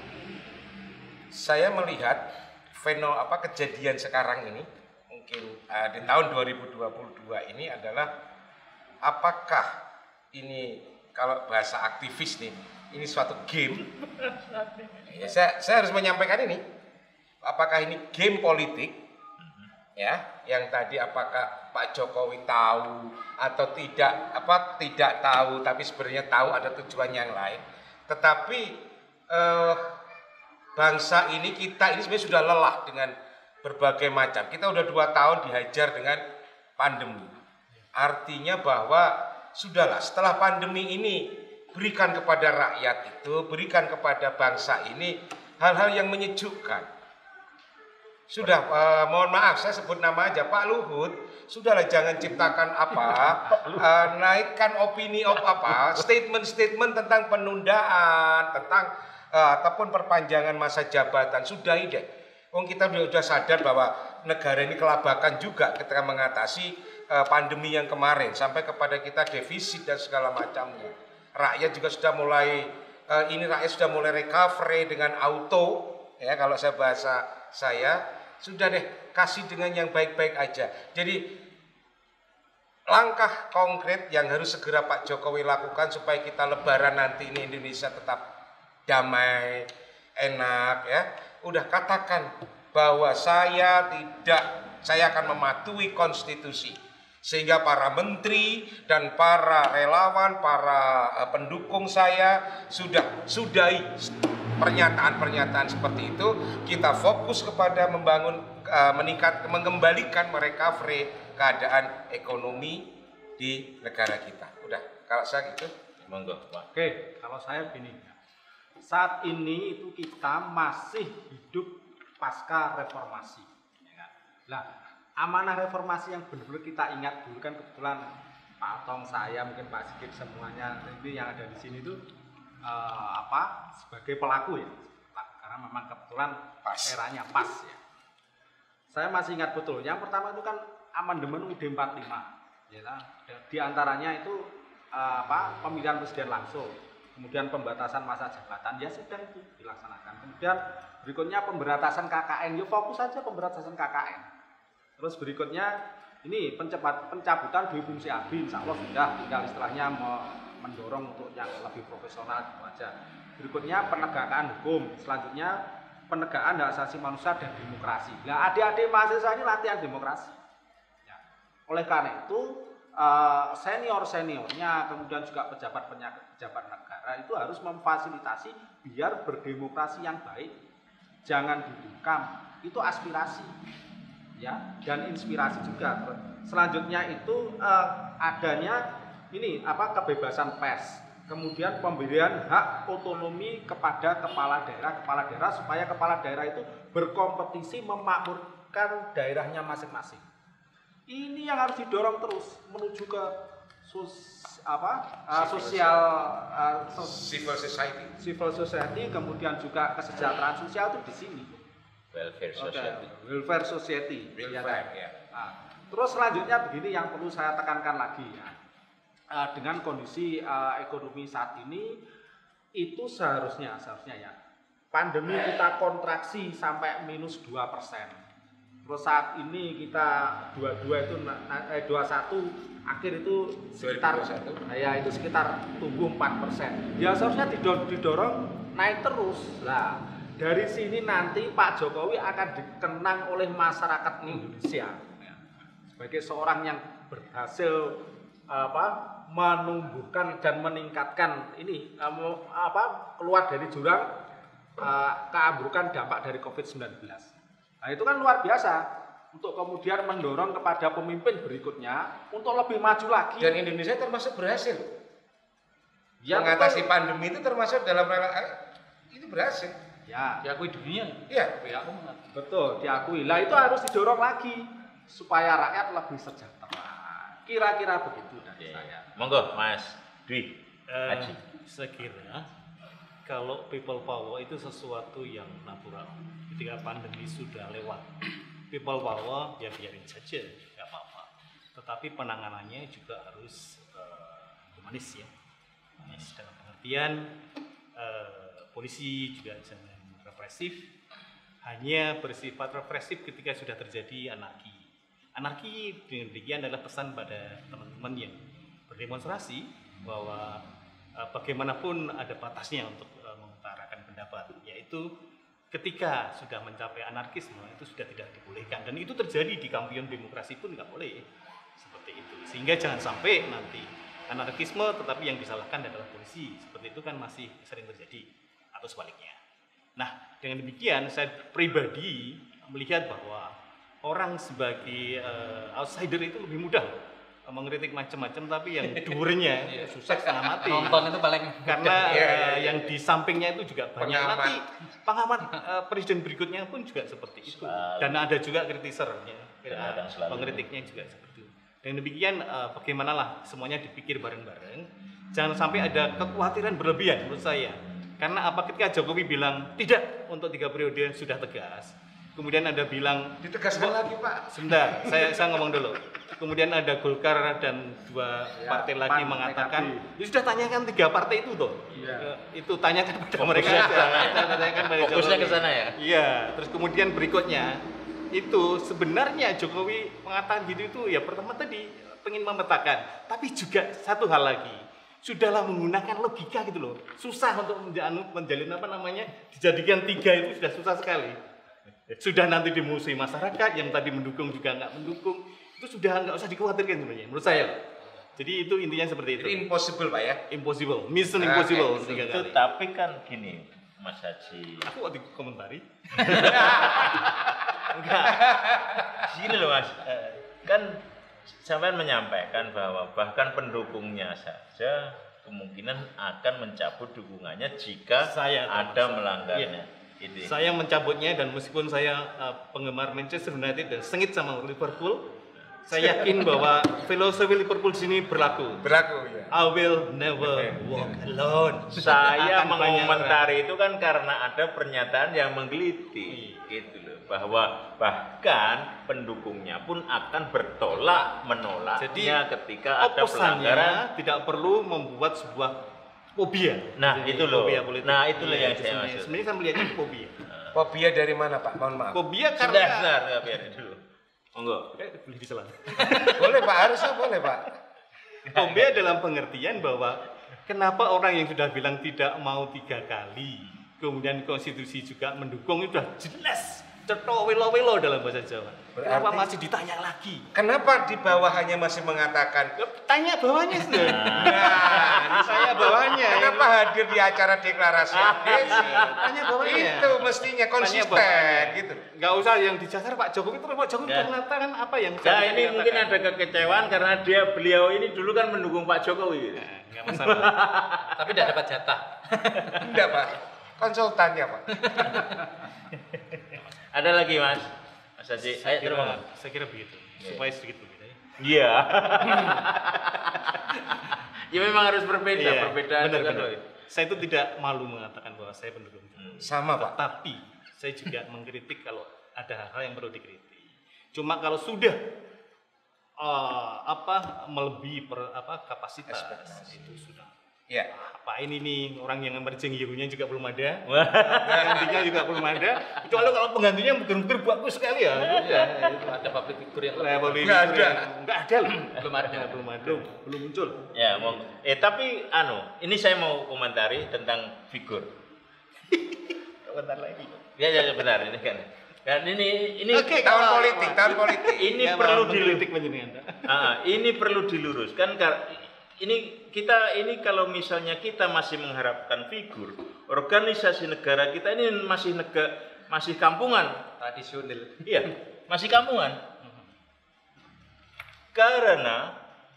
saya melihat fenomena apa kejadian sekarang ini mungkin uh, di tahun dua ribu dua puluh dua ini adalah apakah ini kalau bahasa aktivis nih ini suatu game? Ya, saya, saya harus menyampaikan ini. Apakah ini game politik? Ya, yang tadi apakah Pak Jokowi tahu atau tidak, apa tidak tahu, tapi sebenarnya tahu ada tujuan yang lain. Tetapi eh, bangsa ini, kita ini sebenarnya sudah lelah dengan berbagai macam. Kita udah dua tahun dihajar dengan pandemi. Artinya bahwa sudahlah, setelah pandemi ini berikan kepada rakyat itu, berikan kepada bangsa ini hal-hal yang menyejukkan. Sudah, uh, mohon maaf saya sebut nama aja, Pak Luhut, sudahlah jangan ciptakan apa, uh, naikkan opini of apa, statement-statement tentang penundaan, tentang uh, ataupun perpanjangan masa jabatan, sudahi deh. Wong kita sudah sadar bahwa negara ini kelabakan juga ketika mengatasi uh, pandemi yang kemarin, sampai kepada kita defisit dan segala macamnya. Rakyat juga sudah mulai, uh, ini rakyat sudah mulai recovery dengan auto, ya kalau saya bahasa saya, sudah deh kasih dengan yang baik-baik aja. Jadi langkah konkret yang harus segera Pak Jokowi lakukan supaya kita lebaran nanti ini Indonesia tetap damai, enak ya. Udah katakan bahwa saya tidak, saya akan mematuhi konstitusi. Sehingga para menteri dan para relawan, para uh, pendukung saya sudah sudahi pernyataan-pernyataan seperti itu. Kita fokus kepada membangun, uh, meningkat, mengembalikan mereka free keadaan ekonomi di negara kita. Udah, kalau saya gitu. Monggo, Pak. Oke, kalau saya gini, saat ini itu kita masih hidup pasca reformasi. Nah, amanah reformasi yang benar-benar kita ingat dulu kan, kebetulan Pak Tong, saya, mungkin Pak Sigit, semuanya ini yang ada di sini itu uh, apa sebagai pelaku ya, karena memang kebetulan pas. Eranya pas ya. Saya masih ingat betul. Yang pertama itu kan amandemen U U D empat puluh lima, ya, di antaranya itu uh, apa pemilihan presiden langsung, kemudian pembatasan masa jabatan, ya sudah itu dilaksanakan. Kemudian berikutnya pemberantasan K K N, ya fokus saja pemberantasan K K N. Terus berikutnya ini pencepat, pencabutan dua fungsi A B I, insya Allah sudah, tinggal istilahnya mendorong untuk yang lebih profesional gitu aja. Berikutnya penegakan hukum, selanjutnya penegakan hak asasi manusia dan demokrasi. Nah, adik-adik mahasiswa ini latihan demokrasi. Ya. Oleh karena itu senior-seniornya, kemudian juga pejabat-pejabat negara itu harus memfasilitasi biar berdemokrasi yang baik, jangan dibungkam, itu aspirasi. Ya, dan inspirasi juga. Selanjutnya itu uh, adanya ini apa kebebasan pers. kemudian pemberian hak otonomi kepada kepala daerah kepala daerah supaya kepala daerah itu berkompetisi memakmurkan daerahnya masing-masing. Ini yang harus didorong terus menuju ke sos, apa uh, sosial uh, sos, Civil society. civil society, kemudian juga kesejahteraan sosial itu di sini. Welfare society. Okay. Welfare society. Welfare, ya. Nah, terus selanjutnya begini yang perlu saya tekankan lagi ya. Uh, dengan kondisi uh, ekonomi saat ini itu seharusnya seharusnya ya pandemi kita kontraksi sampai minus dua persen. Terus saat ini kita dua puluh dua itu eh, dua puluh satu akhir itu sekitar ya itu sekitar tumbuh empat persen. Ya seharusnya didorong, didorong naik terus. Lah, dari sini nanti Pak Jokowi akan dikenang oleh masyarakat Indonesia ya, sebagai seorang yang berhasil apa menumbuhkan dan meningkatkan ini um, apa keluar dari jurang uh, keambrukan dampak dari covid sembilan belas. Nah, itu kan luar biasa untuk kemudian mendorong kepada pemimpin berikutnya untuk lebih maju lagi. Dan Indonesia termasuk berhasil. Ya, mengatasi betul. pandemi itu termasuk dalam rangka itu berhasil. Ya, Diakui dunia. Iya, Ya, betul diakui. Lah itu harus didorong lagi supaya rakyat lebih sejahtera. Kira-kira begitu dari saya. Monggo Mas Dwi Eh, Haji. saya kira kalau people power itu sesuatu yang natural. Ketika pandemi sudah lewat, people power ya biarin saja, nggak apa-apa. Tetapi penanganannya juga harus uh, humanis ya, humanis dalam pengertian uh, polisi juga jangan represif. Hanya bersifat represif ketika sudah terjadi anarki. Anarki dengan demikian adalah pesan pada teman-teman yang berdemonstrasi bahwa uh, bagaimanapun ada batasnya untuk uh, mengutarakan pendapat, yaitu ketika sudah mencapai anarkisme itu sudah tidak dibolehkan, dan itu terjadi di kampion demokrasi pun nggak boleh seperti itu, sehingga jangan sampai nanti anarkisme tetapi yang disalahkan adalah polisi, seperti itu kan masih sering terjadi, atau sebaliknya. Nah, dengan demikian saya pribadi melihat bahwa orang sebagai uh, outsider itu lebih mudah mengkritik macam-macam, tapi yang durnya susah setengah mati. Nonton itu paling Karena Iya, iya, uh, iya. yang di sampingnya itu juga banyak. Pengamat. Nanti pengamat uh, presiden berikutnya pun juga seperti itu. Selalu. Dan ada juga kritisernya, Dan akan selalu. pengkritiknya juga seperti itu. Dan demikian uh, bagaimanalah semuanya dipikir bareng-bareng. Jangan sampai ada kekhawatiran berlebihan menurut saya. Karena apa, ketika Jokowi bilang tidak untuk tiga periode sudah tegas. Kemudian ada bilang ditegaskan lagi Pak. sebentar, saya saya ngomong dulu. Kemudian ada Golkar dan dua Ya, partai lagi Pan, mengatakan, P K B. ya sudah tanyakan tiga partai itu tuh. Iya. Eh, Itu tanyakan pada mereka Fokusnya aja. ke sana. Tanyakan pada Fokusnya Jokowi. ke sana ya? Iya, terus kemudian berikutnya itu sebenarnya Jokowi mengatakan gitu itu ya pertama tadi pengen memetakan, tapi juga satu hal lagi. Sudahlah menggunakan logika gitu loh. Susah untuk menjalin, menjalin apa namanya? Dijadikan tiga itu sudah susah sekali. Sudah nanti dimusuhi masyarakat, yang tadi mendukung juga nggak mendukung, itu sudah nggak usah dikhawatirkan sebenarnya menurut saya. Jadi itu intinya seperti itu. Jadi impossible Pak ya. Impossible, mission Ah, impossible kayak tiga Itu kali. tapi kan gini Mas Haji. Aku waktu komentari. Enggak. Gini loh Mas. Eh, kan sampean menyampaikan bahwa bahkan pendukungnya saja kemungkinan akan mencabut dukungannya jika Saya ada termasuk. melanggarnya. Iya. Gitu. Saya mencabutnya, dan meskipun saya uh, penggemar Manchester United dan sengit sama Liverpool, saya yakin bahwa filosofi Liverpool di sini berlaku. Berlaku ya. I will never walk alone. Saya Akan banyak mengomentari itu kan karena ada pernyataan yang menggelitik gitu loh, bahwa bahkan pendukungnya pun akan bertolak menolaknya Jadi, ketika ada pelanggaran. Oposannya tidak perlu membuat sebuah fobia. Nah, Jadi, itu loh. fobia politik. Nah, itulah Iya, yang itu saya sebenarnya. maksud. Sebenarnya saya melihatnya itu fobia. Fobia dari mana Pak? Mohon maaf. Fobia Sudah, karena sudah, sudah, biarin dulu. Monggo. Eh, boleh diselang. Boleh Pak, harusnya boleh Pak. Fobia dalam pengertian bahwa kenapa orang yang sudah bilang tidak mau tiga kali, kemudian konstitusi juga mendukung, itu sudah jelas cetok welo-welo dalam bahasa Jawa. Kenapa Berarti- masih ditanya lagi? Kenapa di bawahnya masih mengatakan? Tanya bawahnya sudah. Nah, ini Saya bawahnya. Kenapa hadir di acara deklarasi adhesi? Tanya bawahnya. Itu mestinya Tanya konsisten bawahnya. gitu. Nggak usah yang disasar Pak Jokowi, terus Pak Jokowi Ya. mengatakan apa yang Nah, saya ini mungkin ada kekecewaan karena dia beliau ini dulu kan mendukung Pak Jokowi. Nah, nggak masalah. Tapi tidak dapat jatah. Enggak, Pak. Konsultannya, Pak. Ada lagi, Mas? Mas Haji, saya ayo kira, terima. saya kira begitu. Supaya sedikit berbeda. ya. Iya. Ya memang harus berbeda, Iya, perbedaan benar, itu kan, benar. Roy. Saya itu tidak malu mengatakan bahwa saya pendukung. Sama, Pak. Tapi saya juga mengkritik kalau ada hal-hal yang perlu dikritik. Cuma kalau sudah uh, apa melebihi per, apa kapasitas Ekspektasi. itu sudah. Ya. Apa ini nih orang yang emerging hero-nya juga belum ada, penggantinya juga belum ada. Kecuali kalau penggantinya betul-betul bagus sekali ya. Ya, itu ada public figure yang Nah, lebih. Nggak ada. Nggak ada loh. Belum ada. Belum ada. Belum, belum muncul. Ya, mau. Eh tapi anu, ini saya mau komentari tentang figur. Bentar lagi. Ya, ya, ya, benar ini kan. Dan ini ini Oke, Tahun kalau- politik, tahun politik. ini Ya, perlu maaf, mengkritik diluruskan. panjenengan. Ah, ini perlu diluruskan kar- ini kita ini kalau misalnya kita masih mengharapkan figur, organisasi negara kita ini masih negara masih kampungan. Tradisional. Iya, masih kampungan. Karena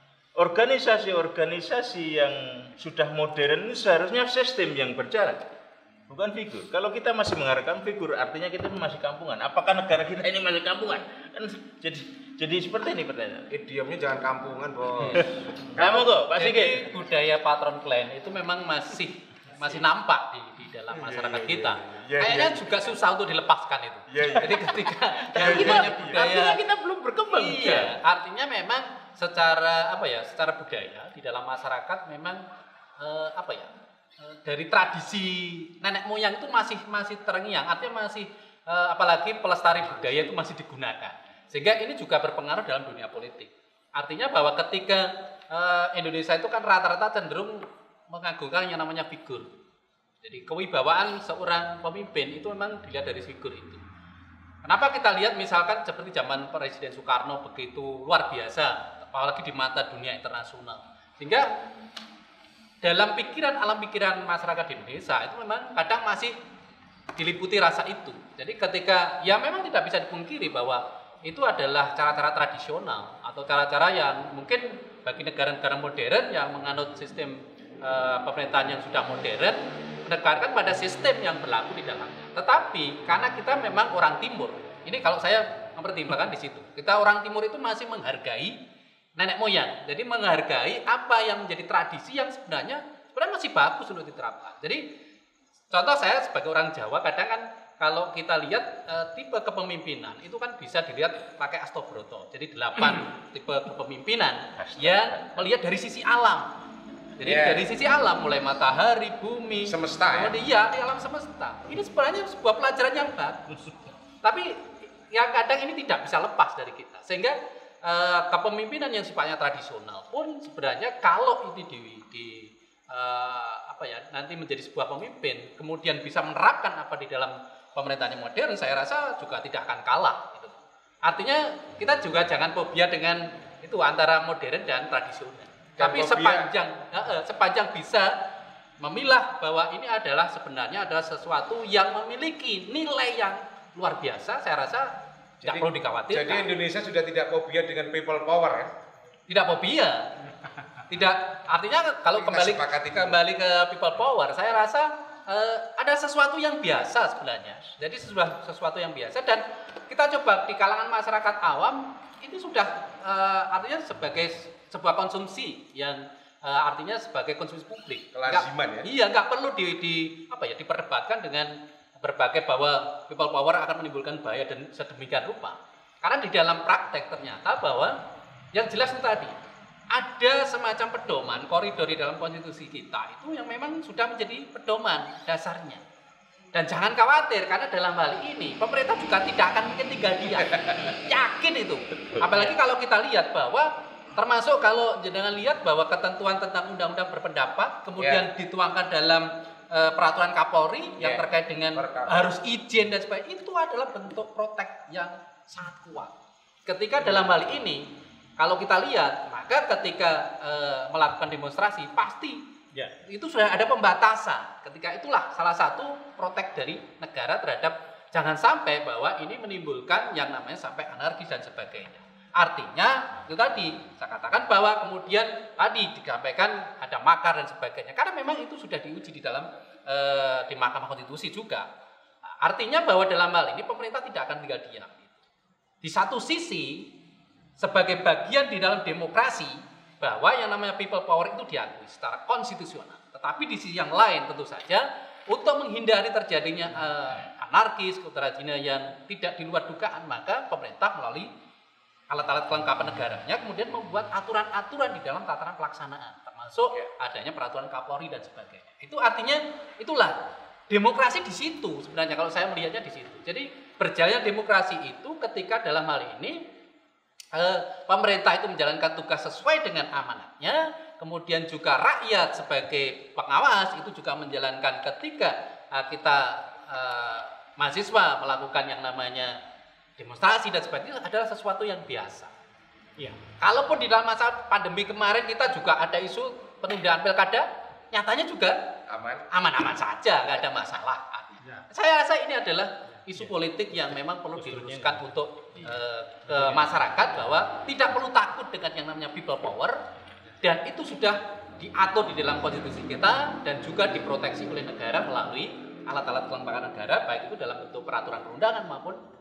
organisasi-organisasi yang sudah modern itu seharusnya sistem yang berjalan, bukan figur. Kalau kita masih mengharapkan figur, artinya kita masih kampungan. Apakah negara kita ini masih kampungan? Kan jadi jadi seperti ini pertanyaan. Idiomnya jangan kampungan, Bos. Kamu kok, Pak Sigit. Jadi budaya patron klien itu memang masih masih nampak di, di dalam masyarakat kita. iya, Kayaknya iya. juga susah untuk dilepaskan itu. Iya, iya. Jadi ketika yang Kita, namanya budaya, artinya kita belum berkembang. iya, artinya memang secara apa ya, secara budaya di dalam masyarakat memang eh, apa ya, eh, dari tradisi nenek moyang itu masih masih terngiang, artinya masih eh, apalagi pelestari budaya itu masih digunakan. Sehingga ini juga berpengaruh dalam dunia politik. Artinya bahwa ketika eh, Indonesia itu kan rata-rata cenderung mengagungkan yang namanya figur. Jadi kewibawaan seorang pemimpin itu memang dilihat dari figur itu. Kenapa kita lihat misalkan seperti zaman Presiden Soekarno begitu luar biasa, apalagi di mata dunia internasional. Sehingga dalam pikiran, alam pikiran masyarakat di Indonesia itu memang kadang masih diliputi rasa itu. Jadi ketika, ya memang tidak bisa dipungkiri bahwa itu adalah cara-cara tradisional atau cara-cara yang mungkin bagi negara-negara modern yang menganut sistem eh, pemerintahan yang sudah modern, menekankan pada sistem yang berlaku di dalamnya. Tetapi karena kita memang orang timur, ini kalau saya mempertimbangkan di situ, kita orang timur itu masih menghargai nenek moyang. Jadi menghargai apa yang menjadi tradisi yang sebenarnya sebenarnya masih bagus untuk diterapkan. Jadi contoh saya sebagai orang Jawa, kadang kan kalau kita lihat e, tipe kepemimpinan itu kan bisa dilihat pakai Astobroto. Jadi delapan tipe kepemimpinan yang melihat dari sisi alam. Jadi Yeah. dari sisi alam, mulai matahari, bumi, Semesta, ya? kemudian iya, di alam semesta. Ini sebenarnya sebuah pelajaran yang bagus. Tapi yang kadang ini tidak bisa lepas dari kita. Sehingga eh, kepemimpinan yang sifatnya tradisional pun sebenarnya kalau ini di, di eh, apa ya, nanti menjadi sebuah pemimpin, kemudian bisa menerapkan apa di dalam pemerintahan yang modern, saya rasa juga tidak akan kalah. Gitu. Artinya kita juga jangan fobia dengan itu antara modern dan tradisional. Dan Tapi fobia- sepanjang eh, eh, sepanjang bisa memilah bahwa ini adalah sebenarnya adalah sesuatu yang memiliki nilai yang luar biasa, saya rasa tidak perlu dikhawatirkan. Jadi Indonesia sudah tidak fobia dengan people power ya? Tidak fobia. Tidak, artinya kalau Kita kembali sepakati itu. kembali ke people power, saya rasa eh, ada sesuatu yang biasa sebenarnya. Jadi sesuatu sesuatu yang biasa, dan kita coba di kalangan masyarakat awam itu sudah eh, artinya sebagai sebuah konsumsi yang eh, artinya sebagai konsumsi publik. Kelaziman, Nggak- ya? Iya, nggak perlu di, di apa ya diperdebatkan dengan berbagai bahwa people power akan menimbulkan bahaya dan sedemikian rupa. Karena di dalam praktek ternyata bahwa yang jelas itu tadi ada semacam pedoman koridor di dalam konstitusi kita itu yang memang sudah menjadi pedoman dasarnya. Dan jangan khawatir karena dalam hal ini pemerintah juga tidak akan mungkin tinggal diam. Yakin itu. Apalagi kalau kita lihat bahwa termasuk kalau jenengan lihat bahwa ketentuan tentang undang-undang berpendapat kemudian dituangkan dalam uh, peraturan Kapolri yang Yeah. terkait dengan Perkara. harus izin dan sebagainya, itu adalah bentuk protek yang sangat kuat. Ketika dalam hal ini, kalau kita lihat, maka ketika uh, melakukan demonstrasi pasti Ya. itu sudah ada pembatasan. Ketika itulah salah satu protek dari negara terhadap jangan sampai bahwa ini menimbulkan yang namanya sampai anarkis dan sebagainya. Artinya itu tadi saya katakan bahwa kemudian tadi disampaikan ada makar dan sebagainya, karena memang itu sudah diuji di dalam e, di Mahkamah Konstitusi juga. Artinya bahwa dalam hal ini pemerintah tidak akan tinggal diam. Di satu sisi sebagai bagian di dalam demokrasi bahwa yang namanya people power itu diakui secara konstitusional. Tetapi di sisi yang lain tentu saja untuk menghindari terjadinya e, anarkis, terjadinya yang tidak di luar dugaan, maka pemerintah melalui alat-alat kelengkapan negaranya kemudian membuat aturan-aturan di dalam tataran pelaksanaan, termasuk adanya peraturan Kapolri dan sebagainya. Itu artinya itulah demokrasi di situ sebenarnya kalau saya melihatnya di situ. Jadi berjalannya demokrasi itu ketika dalam hal ini eh, pemerintah itu menjalankan tugas sesuai dengan amanatnya, kemudian juga rakyat sebagai pengawas itu juga menjalankan ketika eh, kita eh, mahasiswa melakukan yang namanya demonstrasi dan sebagainya adalah sesuatu yang biasa. Ya. Kalaupun di dalam masa pandemi kemarin kita juga ada isu penundaan pilkada, nyatanya juga Aman. aman-aman saja, nggak ada masalah. Ya. Saya rasa ini adalah isu politik yang memang perlu diluruskan untuk eh, ke masyarakat bahwa tidak perlu takut dengan yang namanya people power, dan itu sudah diatur di dalam konstitusi kita dan juga diproteksi oleh negara melalui alat-alat kelengkapan negara, baik itu dalam bentuk peraturan perundangan maupun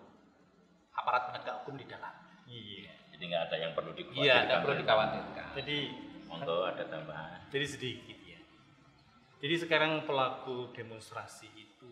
aparat penegak hukum di dalam. Iya. Jadi nggak ada yang perlu dikhawatirkan. Iya, tidak perlu dikhawatirkan. Jadi Monggo ada tambahan. jadi sedikit ya. Jadi sekarang pelaku demonstrasi itu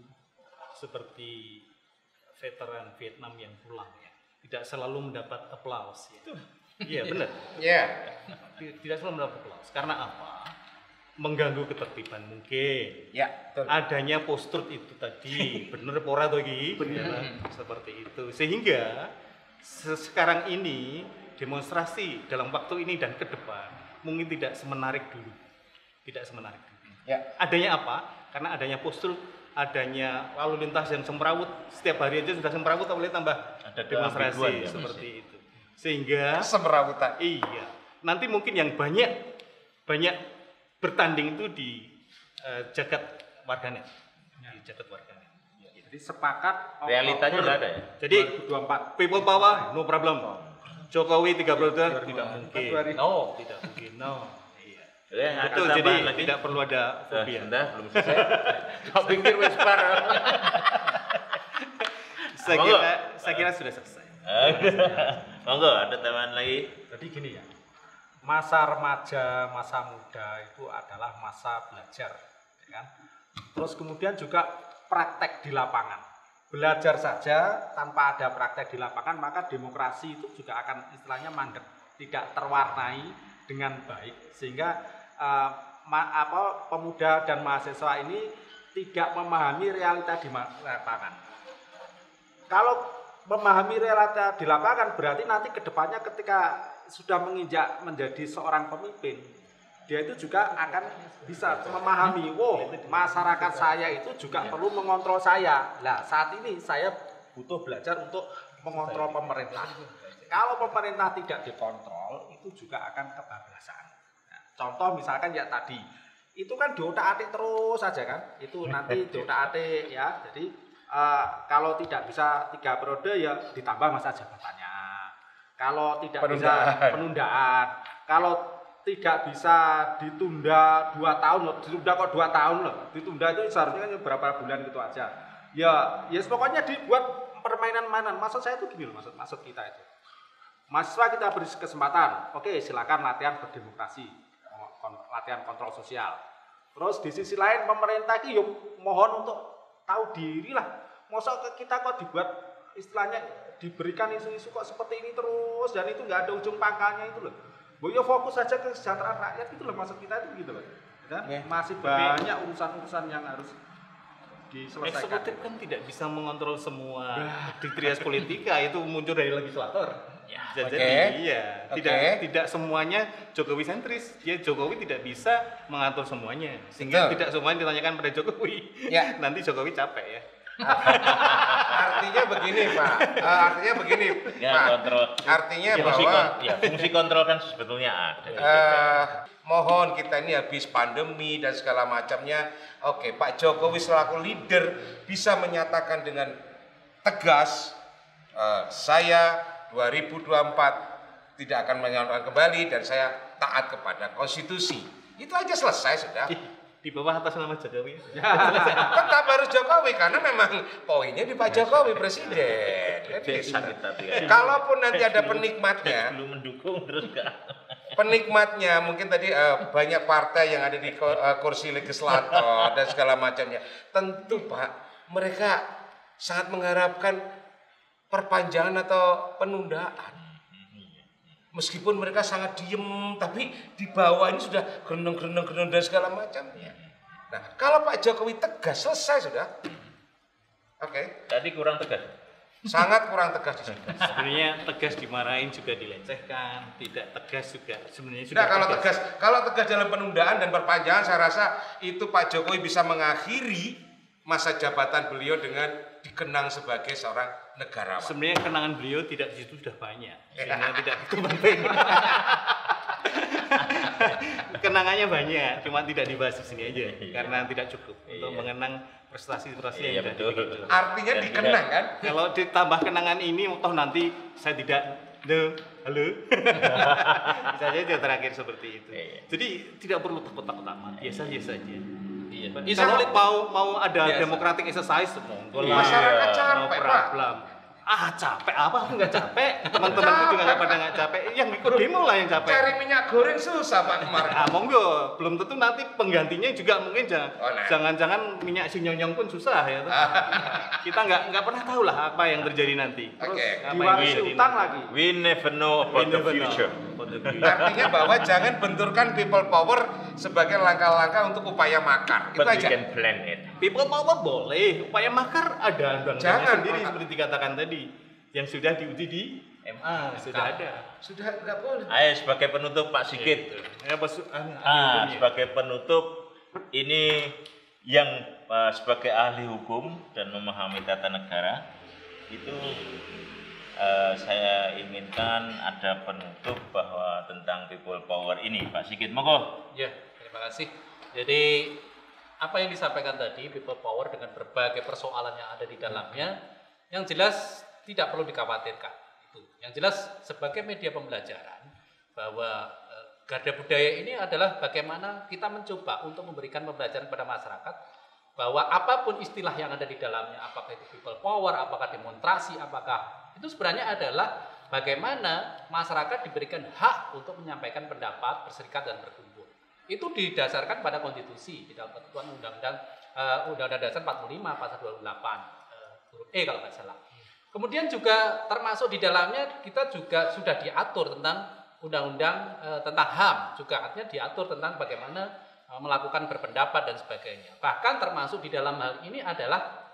seperti veteran Vietnam yang pulang ya. Tidak selalu mendapat aplaus ya. Iya benar. Ya. Tidak selalu mendapat aplaus. Karena apa? Mengganggu ketertiban mungkin. Ya, betul. Adanya post-truth itu tadi bener pora tuh Gi? Bener. Seperti itu. Sehingga se- sekarang ini demonstrasi dalam waktu ini dan ke depan mungkin tidak semenarik dulu. Tidak semenarik dulu. Ya. Adanya apa? Karena adanya post-truth, adanya lalu lintas yang semrawut, setiap hari aja sudah semrawut, apalagi tambah Ada demonstrasi keambiguan ya, seperti itu. Sehingga Semerawutan. iya, nanti mungkin yang banyak banyak bertanding itu di uh, jagat warganet, di jagat warganet. Jadi sepakat Realitanya nggak ada ya. Jadi dua ribu dua puluh empat people power, no problem. Jokowi tiga periode tidak mungkin. Februari. No, tidak mungkin. No. Iya. Jadi yang ada Betul, jadi tambahan lagi. tidak perlu ada Sudah, fobia. sudah, belum selesai. Kau pikir wis par. Saya Monggo. kira, saya kira sudah selesai. Monggo ada tambahan lagi. Jadi gini ya, masa remaja, masa muda itu adalah masa belajar, ya kan? Terus kemudian juga praktek di lapangan. Belajar saja tanpa ada praktek di lapangan, maka demokrasi itu juga akan istilahnya mandek, tidak terwarnai dengan baik, sehingga eh, ma- apa, pemuda dan mahasiswa ini tidak memahami realita di ma- lapangan. Kalau memahami realita di lapangan berarti nanti kedepannya ketika sudah menginjak menjadi seorang pemimpin, dia itu juga akan bisa memahami, wow, masyarakat saya itu juga perlu mengontrol saya. Nah, saat ini saya butuh belajar untuk mengontrol pemerintah. Kalau pemerintah tidak dikontrol, itu juga akan kebablasan. Nah, contoh misalkan ya tadi, itu kan diotak-atik terus saja kan, itu nanti diotak-atik ya. Jadi uh, kalau tidak bisa tiga periode ya ditambah masa jabatannya. Kalau tidak Penundaan. bisa penundaan, kalau tidak bisa ditunda dua tahun loh, ditunda kok dua tahun loh, ditunda itu seharusnya kan beberapa bulan gitu aja. Ya, ya pokoknya dibuat permainan-mainan. Maksud saya itu gini loh, maksud maksud kita itu. Mahasiswa kita beri kesempatan, oke silakan latihan berdemokrasi, latihan kontrol sosial. Terus di sisi lain pemerintah itu yuk mohon untuk tahu diri lah. Masa kita kok dibuat istilahnya diberikan isu-isu kok seperti ini terus dan itu nggak ada ujung pangkalnya itu loh. Bu ya fokus saja ke kesejahteraan rakyat itu loh, maksud kita itu gitu loh. Dan Ya. masih banyak urusan-urusan yang harus diselesaikan. Eksekutif kan tidak bisa mengontrol semua di trias politika, itu muncul dari legislator. Ya. Bisa Oke. jadi iya, Oke. tidak tidak semuanya Jokowi sentris. Ya Jokowi tidak bisa mengatur semuanya. Sehingga Betul. tidak semuanya ditanyakan pada Jokowi. Ya. Nanti Jokowi capek ya. Artinya begini Pak, Eh, artinya begini Ya, Pak, kontrol. artinya fungsi, bahwa kon- ya, fungsi kontrol kan sebetulnya ada. eh, mohon kita ini habis pandemi dan segala macamnya, oke Pak Jokowi selaku leader bisa menyatakan dengan tegas, eh, saya dua ribu dua puluh empat tidak akan menyalurkan kembali dan saya taat kepada konstitusi. Itu aja selesai sudah. Di bawah atas nama Jokowi. Tetap harus Jokowi karena memang poinnya di Pak Jokowi presiden. Kan Biasa gitu. kita tuh ya. Kalaupun nanti ada penikmatnya, Belum mendukung terus enggak. penikmatnya mungkin tadi eh, banyak partai yang ada di ko- eh, kursi legislator dan segala macamnya. Tentu Pak, mereka sangat mengharapkan perpanjangan atau penundaan. Meskipun mereka sangat diem, tapi di bawah ini sudah gerendeng-gerendeng dan segala macamnya. Nah, kalau Pak Jokowi tegas, selesai sudah. Oke, Tadi kurang tegas. sangat kurang tegas di sini. Sebenarnya tegas dimarahin juga dilecehkan, tidak tegas juga sebenarnya sudah Nah, kalau tegas, kalau tegas dalam penundaan dan perpanjangan, saya rasa itu Pak Jokowi bisa mengakhiri masa jabatan beliau dengan dikenang sebagai seorang negarawan. Sebenarnya kenangan beliau tidak di situ sudah banyak, sehingga tidak itu penting. Kenangannya banyak, cuma tidak dibahas di sini aja karena tidak cukup untuk Iya. mengenang prestasi-prestasi Iya, yang sudah betul. dibikin. Artinya Dan dikenang kan? Kalau ditambah kenangan ini, toh nanti saya tidak de halo, bisa saja terakhir seperti itu. Iya. Jadi tidak perlu takut-takut amat, biasa-biasa saja. Iya. Kalau mau mau ada Biasa. democratic exercise, monggo lah. Masyarakat Iya, capek, No Pak. problem. Ah capek apa? Aku nggak capek. Teman-temanku juga nggak pada nggak capek. Yang ikut demo lah yang capek. Cari minyak goreng susah Pak kemarin. Ah monggo, belum tentu nanti penggantinya juga mungkin jangan, Oh, nah. jangan-jangan minyak sinyonyong pun susah ya. Kita nggak nggak pernah tahu lah apa yang terjadi nanti. Oke. Apa yang Diwarisi terjadi utang nanti. lagi. We never know We about the never know future. about the future. Artinya bahwa jangan benturkan people power sebagai langkah-langkah untuk upaya makar. Itu But we aja. can plan it. People power boleh, upaya makar ada undang-undangnya Jangan, sendiri Pak. seperti dikatakan tadi yang sudah diuji di M A sudah ada. Sudah nggak boleh. Ayo sebagai penutup Pak Sigit. Ya, pas, ah, Ah, hukumnya. sebagai penutup ini yang uh, sebagai ahli hukum dan memahami tata negara itu uh, saya inginkan ada penutup bahwa tentang people power ini Pak Sigit. Monggo. Ya, terima kasih. Jadi apa yang disampaikan tadi, people power dengan berbagai persoalan yang ada di dalamnya, yang jelas tidak perlu dikhawatirkan. Itu. Yang jelas sebagai media pembelajaran bahwa eh, Garda Budaya ini adalah bagaimana kita mencoba untuk memberikan pembelajaran kepada masyarakat bahwa apapun istilah yang ada di dalamnya, apakah itu people power, apakah demonstrasi, apakah itu sebenarnya adalah bagaimana masyarakat diberikan hak untuk menyampaikan pendapat, berserikat dan berkumpul. Itu didasarkan pada konstitusi di dalam ketentuan undang-undang uh, Undang-Undang Dasar empat puluh lima pasal dua puluh delapan uh, huruf E kalau nggak salah. Kemudian juga termasuk di dalamnya kita juga sudah diatur tentang undang-undang uh, tentang H A M, juga artinya diatur tentang bagaimana uh, melakukan berpendapat dan sebagainya. Bahkan termasuk di dalam hal ini adalah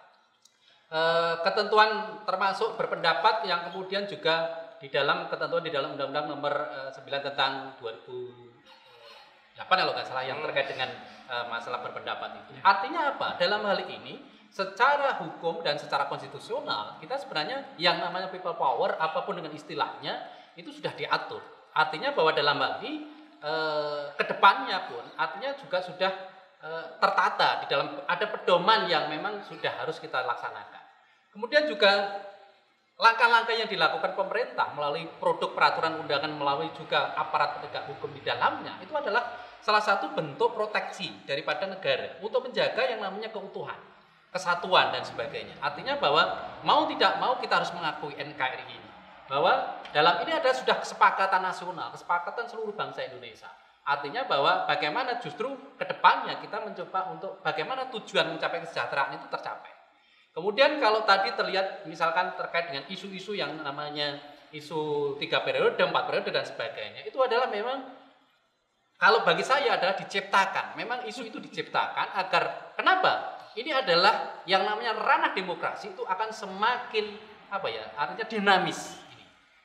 uh, ketentuan termasuk berpendapat yang kemudian juga di dalam ketentuan di dalam undang-undang nomor uh, sembilan tentang dua ribu delapan kalau nggak salah yang terkait dengan uh, masalah berpendapat itu. Artinya apa? Dalam hal ini secara hukum dan secara konstitusional kita sebenarnya yang namanya people power apapun dengan istilahnya itu sudah diatur. Artinya bahwa dalam hal ini uh, kedepannya pun artinya juga sudah uh, tertata di dalam ada pedoman yang memang sudah harus kita laksanakan. Kemudian juga langkah-langkah yang dilakukan pemerintah melalui produk peraturan undangan melalui juga aparat penegak hukum di dalamnya itu adalah salah satu bentuk proteksi daripada negara untuk menjaga yang namanya keutuhan, kesatuan dan sebagainya. Artinya bahwa mau tidak mau kita harus mengakui N K R I ini bahwa dalam ini ada sudah kesepakatan nasional, kesepakatan seluruh bangsa Indonesia. Artinya bahwa bagaimana justru kedepannya kita mencoba untuk bagaimana tujuan mencapai kesejahteraan itu tercapai. Kemudian kalau tadi terlihat misalkan terkait dengan isu-isu yang namanya isu tiga periode, empat periode dan sebagainya, itu adalah memang kalau bagi saya adalah diciptakan. Memang isu itu diciptakan agar kenapa? Ini adalah yang namanya ranah demokrasi itu akan semakin apa ya? Artinya dinamis. Ini.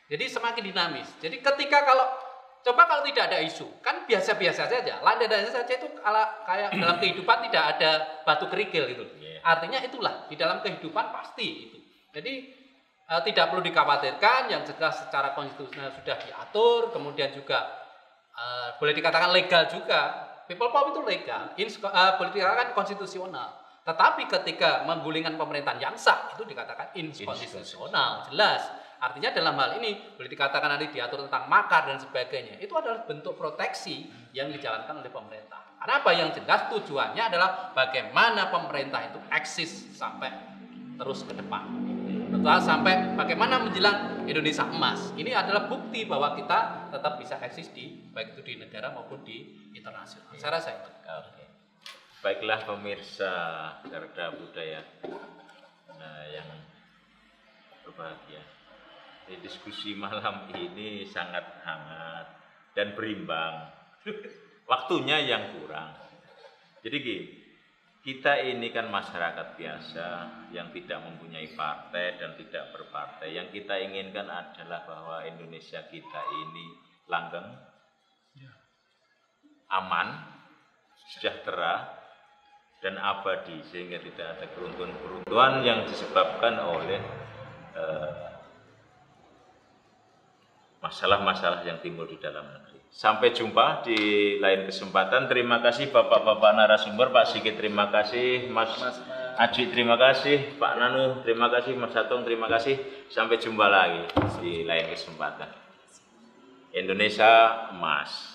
Jadi semakin dinamis. Jadi ketika kalau coba kalau tidak ada isu, kan biasa-biasa saja. Landai saja itu ala, kayak dalam kehidupan tidak ada batu kerikil gitu. Yeah. Artinya itulah di dalam kehidupan pasti itu. Jadi eh, tidak perlu dikhawatirkan, yang jelas secara konstitusional sudah diatur, kemudian juga eh, boleh dikatakan legal juga. People power itu legal, Ins, eh, boleh dikatakan konstitusional. Tetapi ketika menggulingkan pemerintahan yang sah itu dikatakan inkonstitusional, jelas. Artinya dalam hal ini boleh dikatakan nanti diatur tentang makar dan sebagainya. Itu adalah bentuk proteksi yang dijalankan oleh pemerintah. Karena apa yang jelas tujuannya adalah bagaimana pemerintah itu eksis sampai terus ke depan. Tentu sampai bagaimana menjelang Indonesia emas. Ini adalah bukti bahwa kita tetap bisa eksis di baik itu di negara maupun di internasional. Saya rasa itu. Oke. Baiklah pemirsa Garda Budaya nah, yang berbahagia. Di diskusi malam ini sangat hangat dan berimbang. Waktunya yang kurang. Jadi gini, kita ini kan masyarakat biasa yang tidak mempunyai partai dan tidak berpartai. Yang kita inginkan adalah bahwa Indonesia kita ini langgeng, aman, sejahtera, dan abadi, sehingga tidak ada keruntuhan-keruntuhan yang disebabkan oleh eh, masalah-masalah yang timbul di dalam negeri. Sampai jumpa di lain kesempatan. Terima kasih Bapak-Bapak narasumber, Pak Sigit terima kasih, Mas, Mas Aji terima kasih, Pak Nanu terima kasih, Mas Satong terima kasih. Sampai jumpa lagi di lain kesempatan. Indonesia Emas.